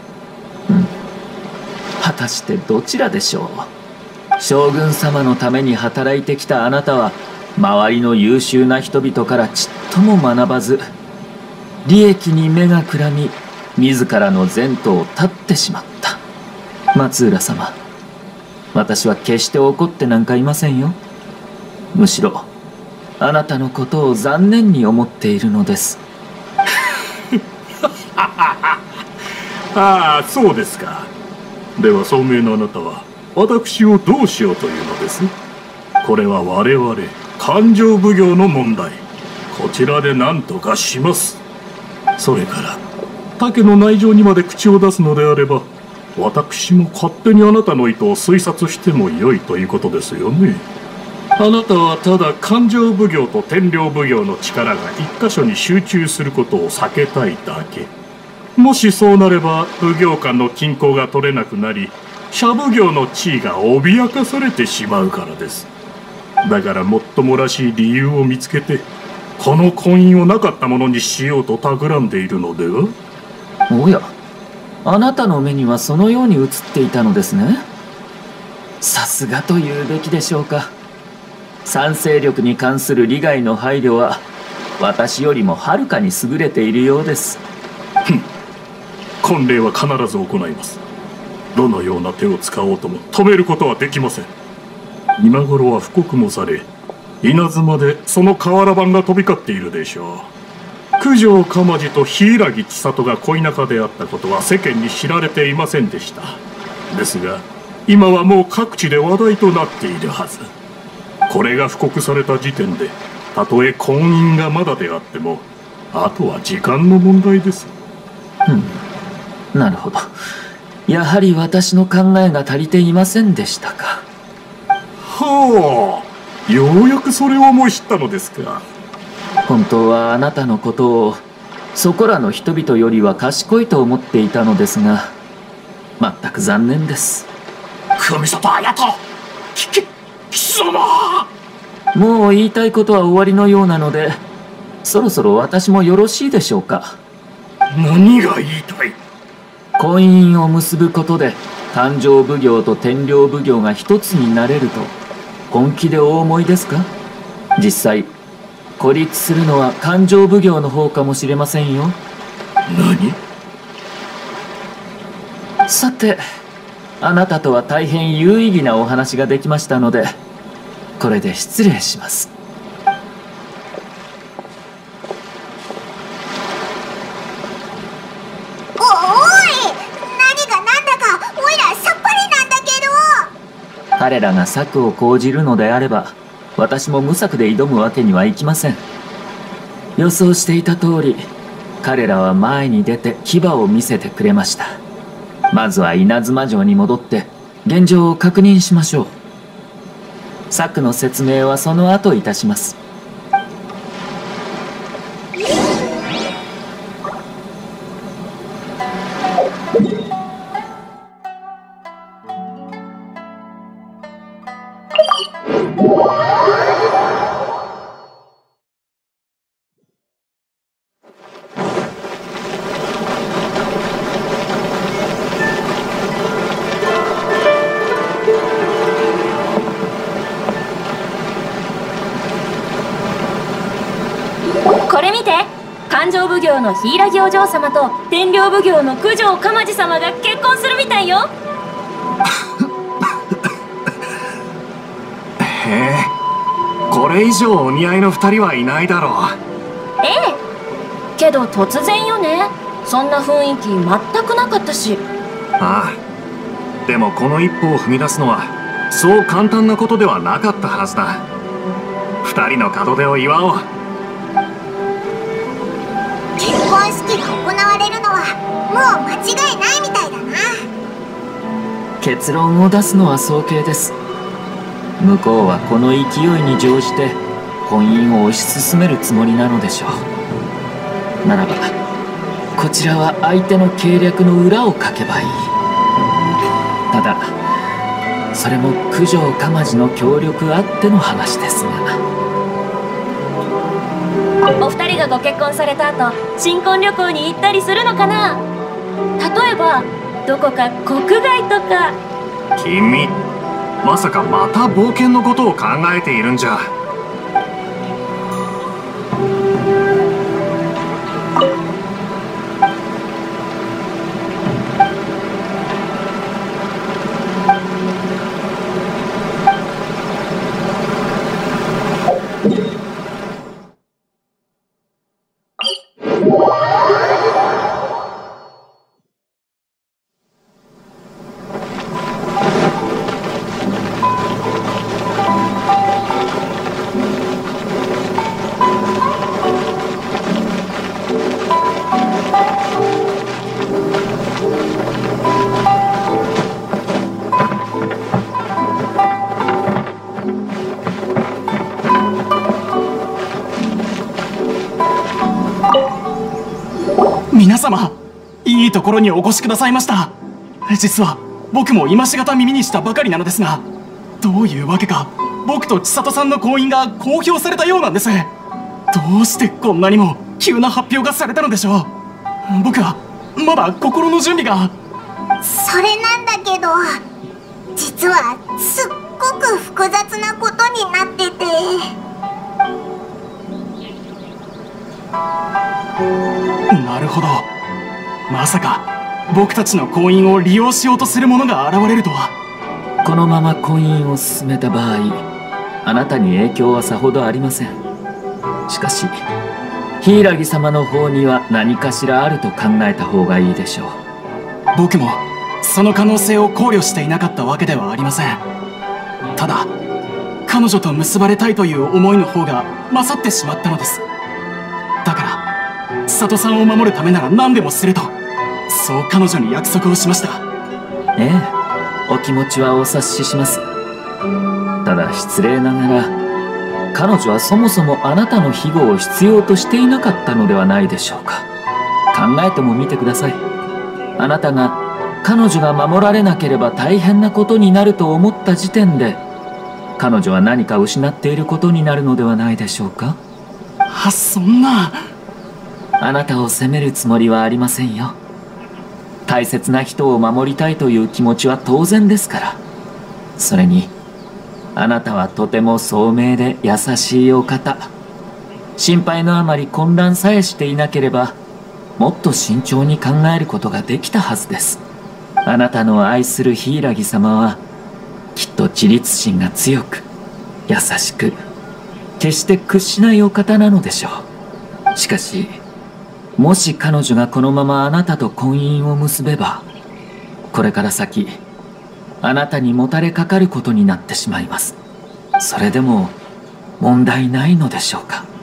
果たしてどちらでしょう。将軍様のために働いてきたあなたは周りの優秀な人々からちっとも学ばず利益に目がくらみ自らの前途を絶ってしまった。松浦様、私は決して怒ってなんかいませんよ。むしろあなたのことを残念に思っているのです。 ああ、そうですか。では聡明なあなたは私をどうしようというのです？これは我々勘定奉行の問題。こちらで何とかします。それから竹の内情にまで口を出すのであれば私も勝手にあなたの意図を推察してもよいということですよね。あなたはただ勘定奉行と天領奉行の力が一箇所に集中することを避けたいだけ。もしそうなれば奉行間の均衡が取れなくなり社奉行の地位が脅かされてしまうからです。だからもっともらしい理由を見つけてこの婚姻をなかったものにしようと企んでいるのでは？ おや、あなたの目にはそのように映っていたのですね。さすがと言うべきでしょうか。参政力に関する利害の配慮は私よりもはるかに優れているようです。 婚礼は必ず行います。どのような手を使おうとも止めることはできません。今頃は布告もされ稲妻でその瓦版が飛び交っているでしょう。九条鎌地と柊千里が恋仲であったことは世間に知られていませんでした。ですが今はもう各地で話題となっているはず。これが布告された時点でたとえ婚姻がまだであってもあとは時間の問題です。 なるほど。やはり私の考えが足りていませんでしたか。 はあ、ようやくそれを思い知ったのですか。 本当はあなたのことをそこらの人々よりは賢いと思っていたのですが、全く残念です。 上里綾人、貴様。 もう言いたいことは終わりのようなので、そろそろ私もよろしいでしょうか。 何が言いたい？ 婚姻を結ぶことで勘定奉行と天領奉行が一つになれると本気でお思いですか？実際孤立するのは勘定奉行の方かもしれませんよ。 何？ さて、あなたとは大変有意義なお話ができましたので、これで失礼します。 おい、何が何だかおいらさっぱりなんだけど。 彼らが策を講じるのであれば私も無策で挑むわけにはいきません。予想していた通り、彼らは前に出て牙を見せてくれました。まずは稲妻城に戻って現状を確認しましょう。策の説明はその後いたします。 これ見て、勘定奉行の柊お嬢様と天領奉行の九条鎌地様が結婚するみたいよ。 へえ、これ以上お似合いの二人はいないだろう。 ええ、けど突然よね。そんな雰囲気全くなかったし。 ああ、でもこの一歩を踏み出すのはそう簡単なことではなかったはずだ。二人の門出を祝おう。 結婚式が行われるのはもう間違いないみたいだな。 結論を出すのは早計です。向こうはこの勢いに乗じて婚姻を推し進めるつもりなのでしょう。ならばこちらは相手の計略の裏をかけばいい。ただそれも九条鎌地の協力あっての話ですが。 お二人がご結婚された後、新婚旅行に行ったりするのかな。例えばどこか国外とか。 君、まさかまた冒険のことを考えているんじゃ。 皆様、いいところにお越しくださいました。実は僕も今しがた耳にしたばかりなのですが、どういうわけか僕と千里さんの婚姻が公表されたようなんです。どうしてこんなにも急な発表がされたのでしょう。僕はまだ心の準備が。 それなんだけど、実はすっごく複雑なことになってて。 なるほど。まさか僕たちの婚姻を利用しようとする者が現れるとは。 このまま婚姻を進めた場合、あなたに影響はさほどありません。しかし柊様の方には何かしらあると考えた方がいいでしょう。 僕もその可能性を考慮していなかったわけではありません。ただ彼女と結ばれたいという思いの方が勝ってしまったのです。だから千里さんを守るためなら何でもすると、そう彼女に約束をしました。 ええ、お気持ちはお察しします。ただ失礼ながら彼女はそもそもあなたの庇護を必要としていなかったのではないでしょうか。考えてもみてください。あなたが彼女が守られなければ大変なことになると思った時点で、彼女は何か失っていることになるのではないでしょうか。 そんな。 あなたを責めるつもりはありませんよ。大切な人を守りたいという気持ちは当然ですから。それにあなたはとても聡明で優しいお方。心配のあまり混乱さえしていなければ、もっと慎重に考えることができたはずです。あなたの愛する柊様はきっと自立心が強く優しく、決して屈しないお方なのでしょう。しかしもし彼女がこのままあなたと婚姻を結べば、これから先あなたにもたれかかることになってしまいます。それでも問題ないのでしょうか。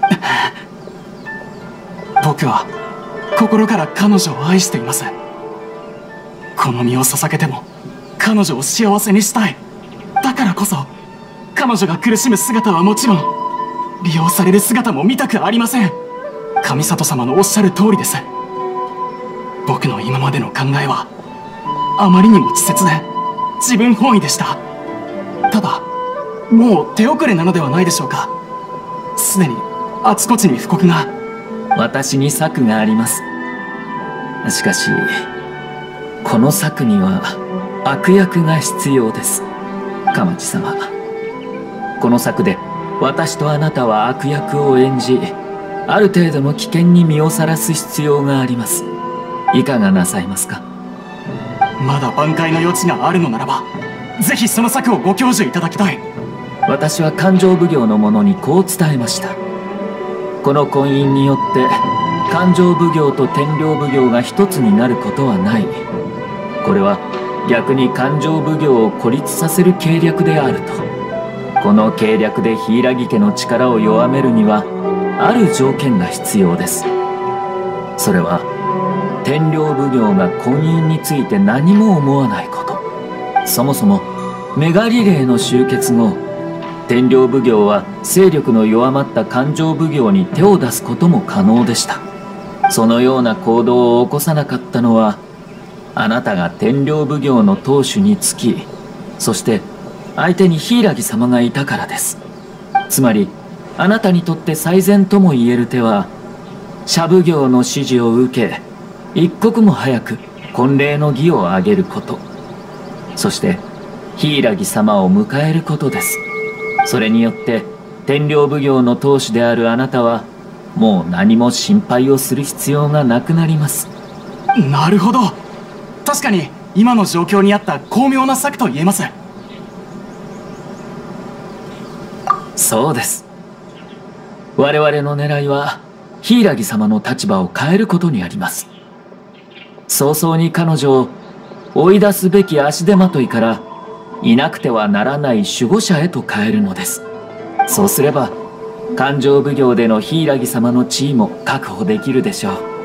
僕は心から彼女を愛しています。この身を捧げても彼女を幸せにしたい。だからこそ彼女が苦しむ姿はもちろん、利用される姿も見たくありません。上里様のおっしゃる通りです。僕の今までの考えはあまりにも稚拙で自分本位でした。ただもう手遅れなのではないでしょうか。すでにあちこちに布告が。 私に策があります。しかしこの策には悪役が必要です。鎌地様、この策で私とあなたは悪役を演じ、ある程度の危険に身をさらす必要があります。いかがなさいますか。 まだ挽回の余地があるのならば、ぜひその策をご教授いただきたい。 私は勘定奉行の者にこう伝えました。この婚姻によって勘定奉行と天領奉行が一つになることはない。これは逆に勘定奉行を孤立させる計略であると。この計略で柊家の力を弱めるにはある条件が必要です。それは天領奉行が婚姻について何も思わないこと。そもそもメガリレーの終結後、天領奉行は勢力の弱まった勘定奉行に手を出すことも可能でした。そのような行動を起こさなかったのは、あなたが天領奉行の当主につき、そして相手に柊様がいたからです。つまりあなたにとって最善とも言える手は、社奉行の指示を受け一刻も早く婚礼の儀を挙げること、そして柊様を迎えることです。それによって天領奉行の当主であるあなたはもう何も心配をする必要がなくなります。 なるほど。確かに今の状況に合った巧妙な策と言えます。 そうです。我々の狙いは柊様の立場を変えることにあります。早々に彼女を追い出すべき足手まといからいなくてはならない守護者へと変えるのです。そうすれば勘定奉行での柊様の地位も確保できるでしょう。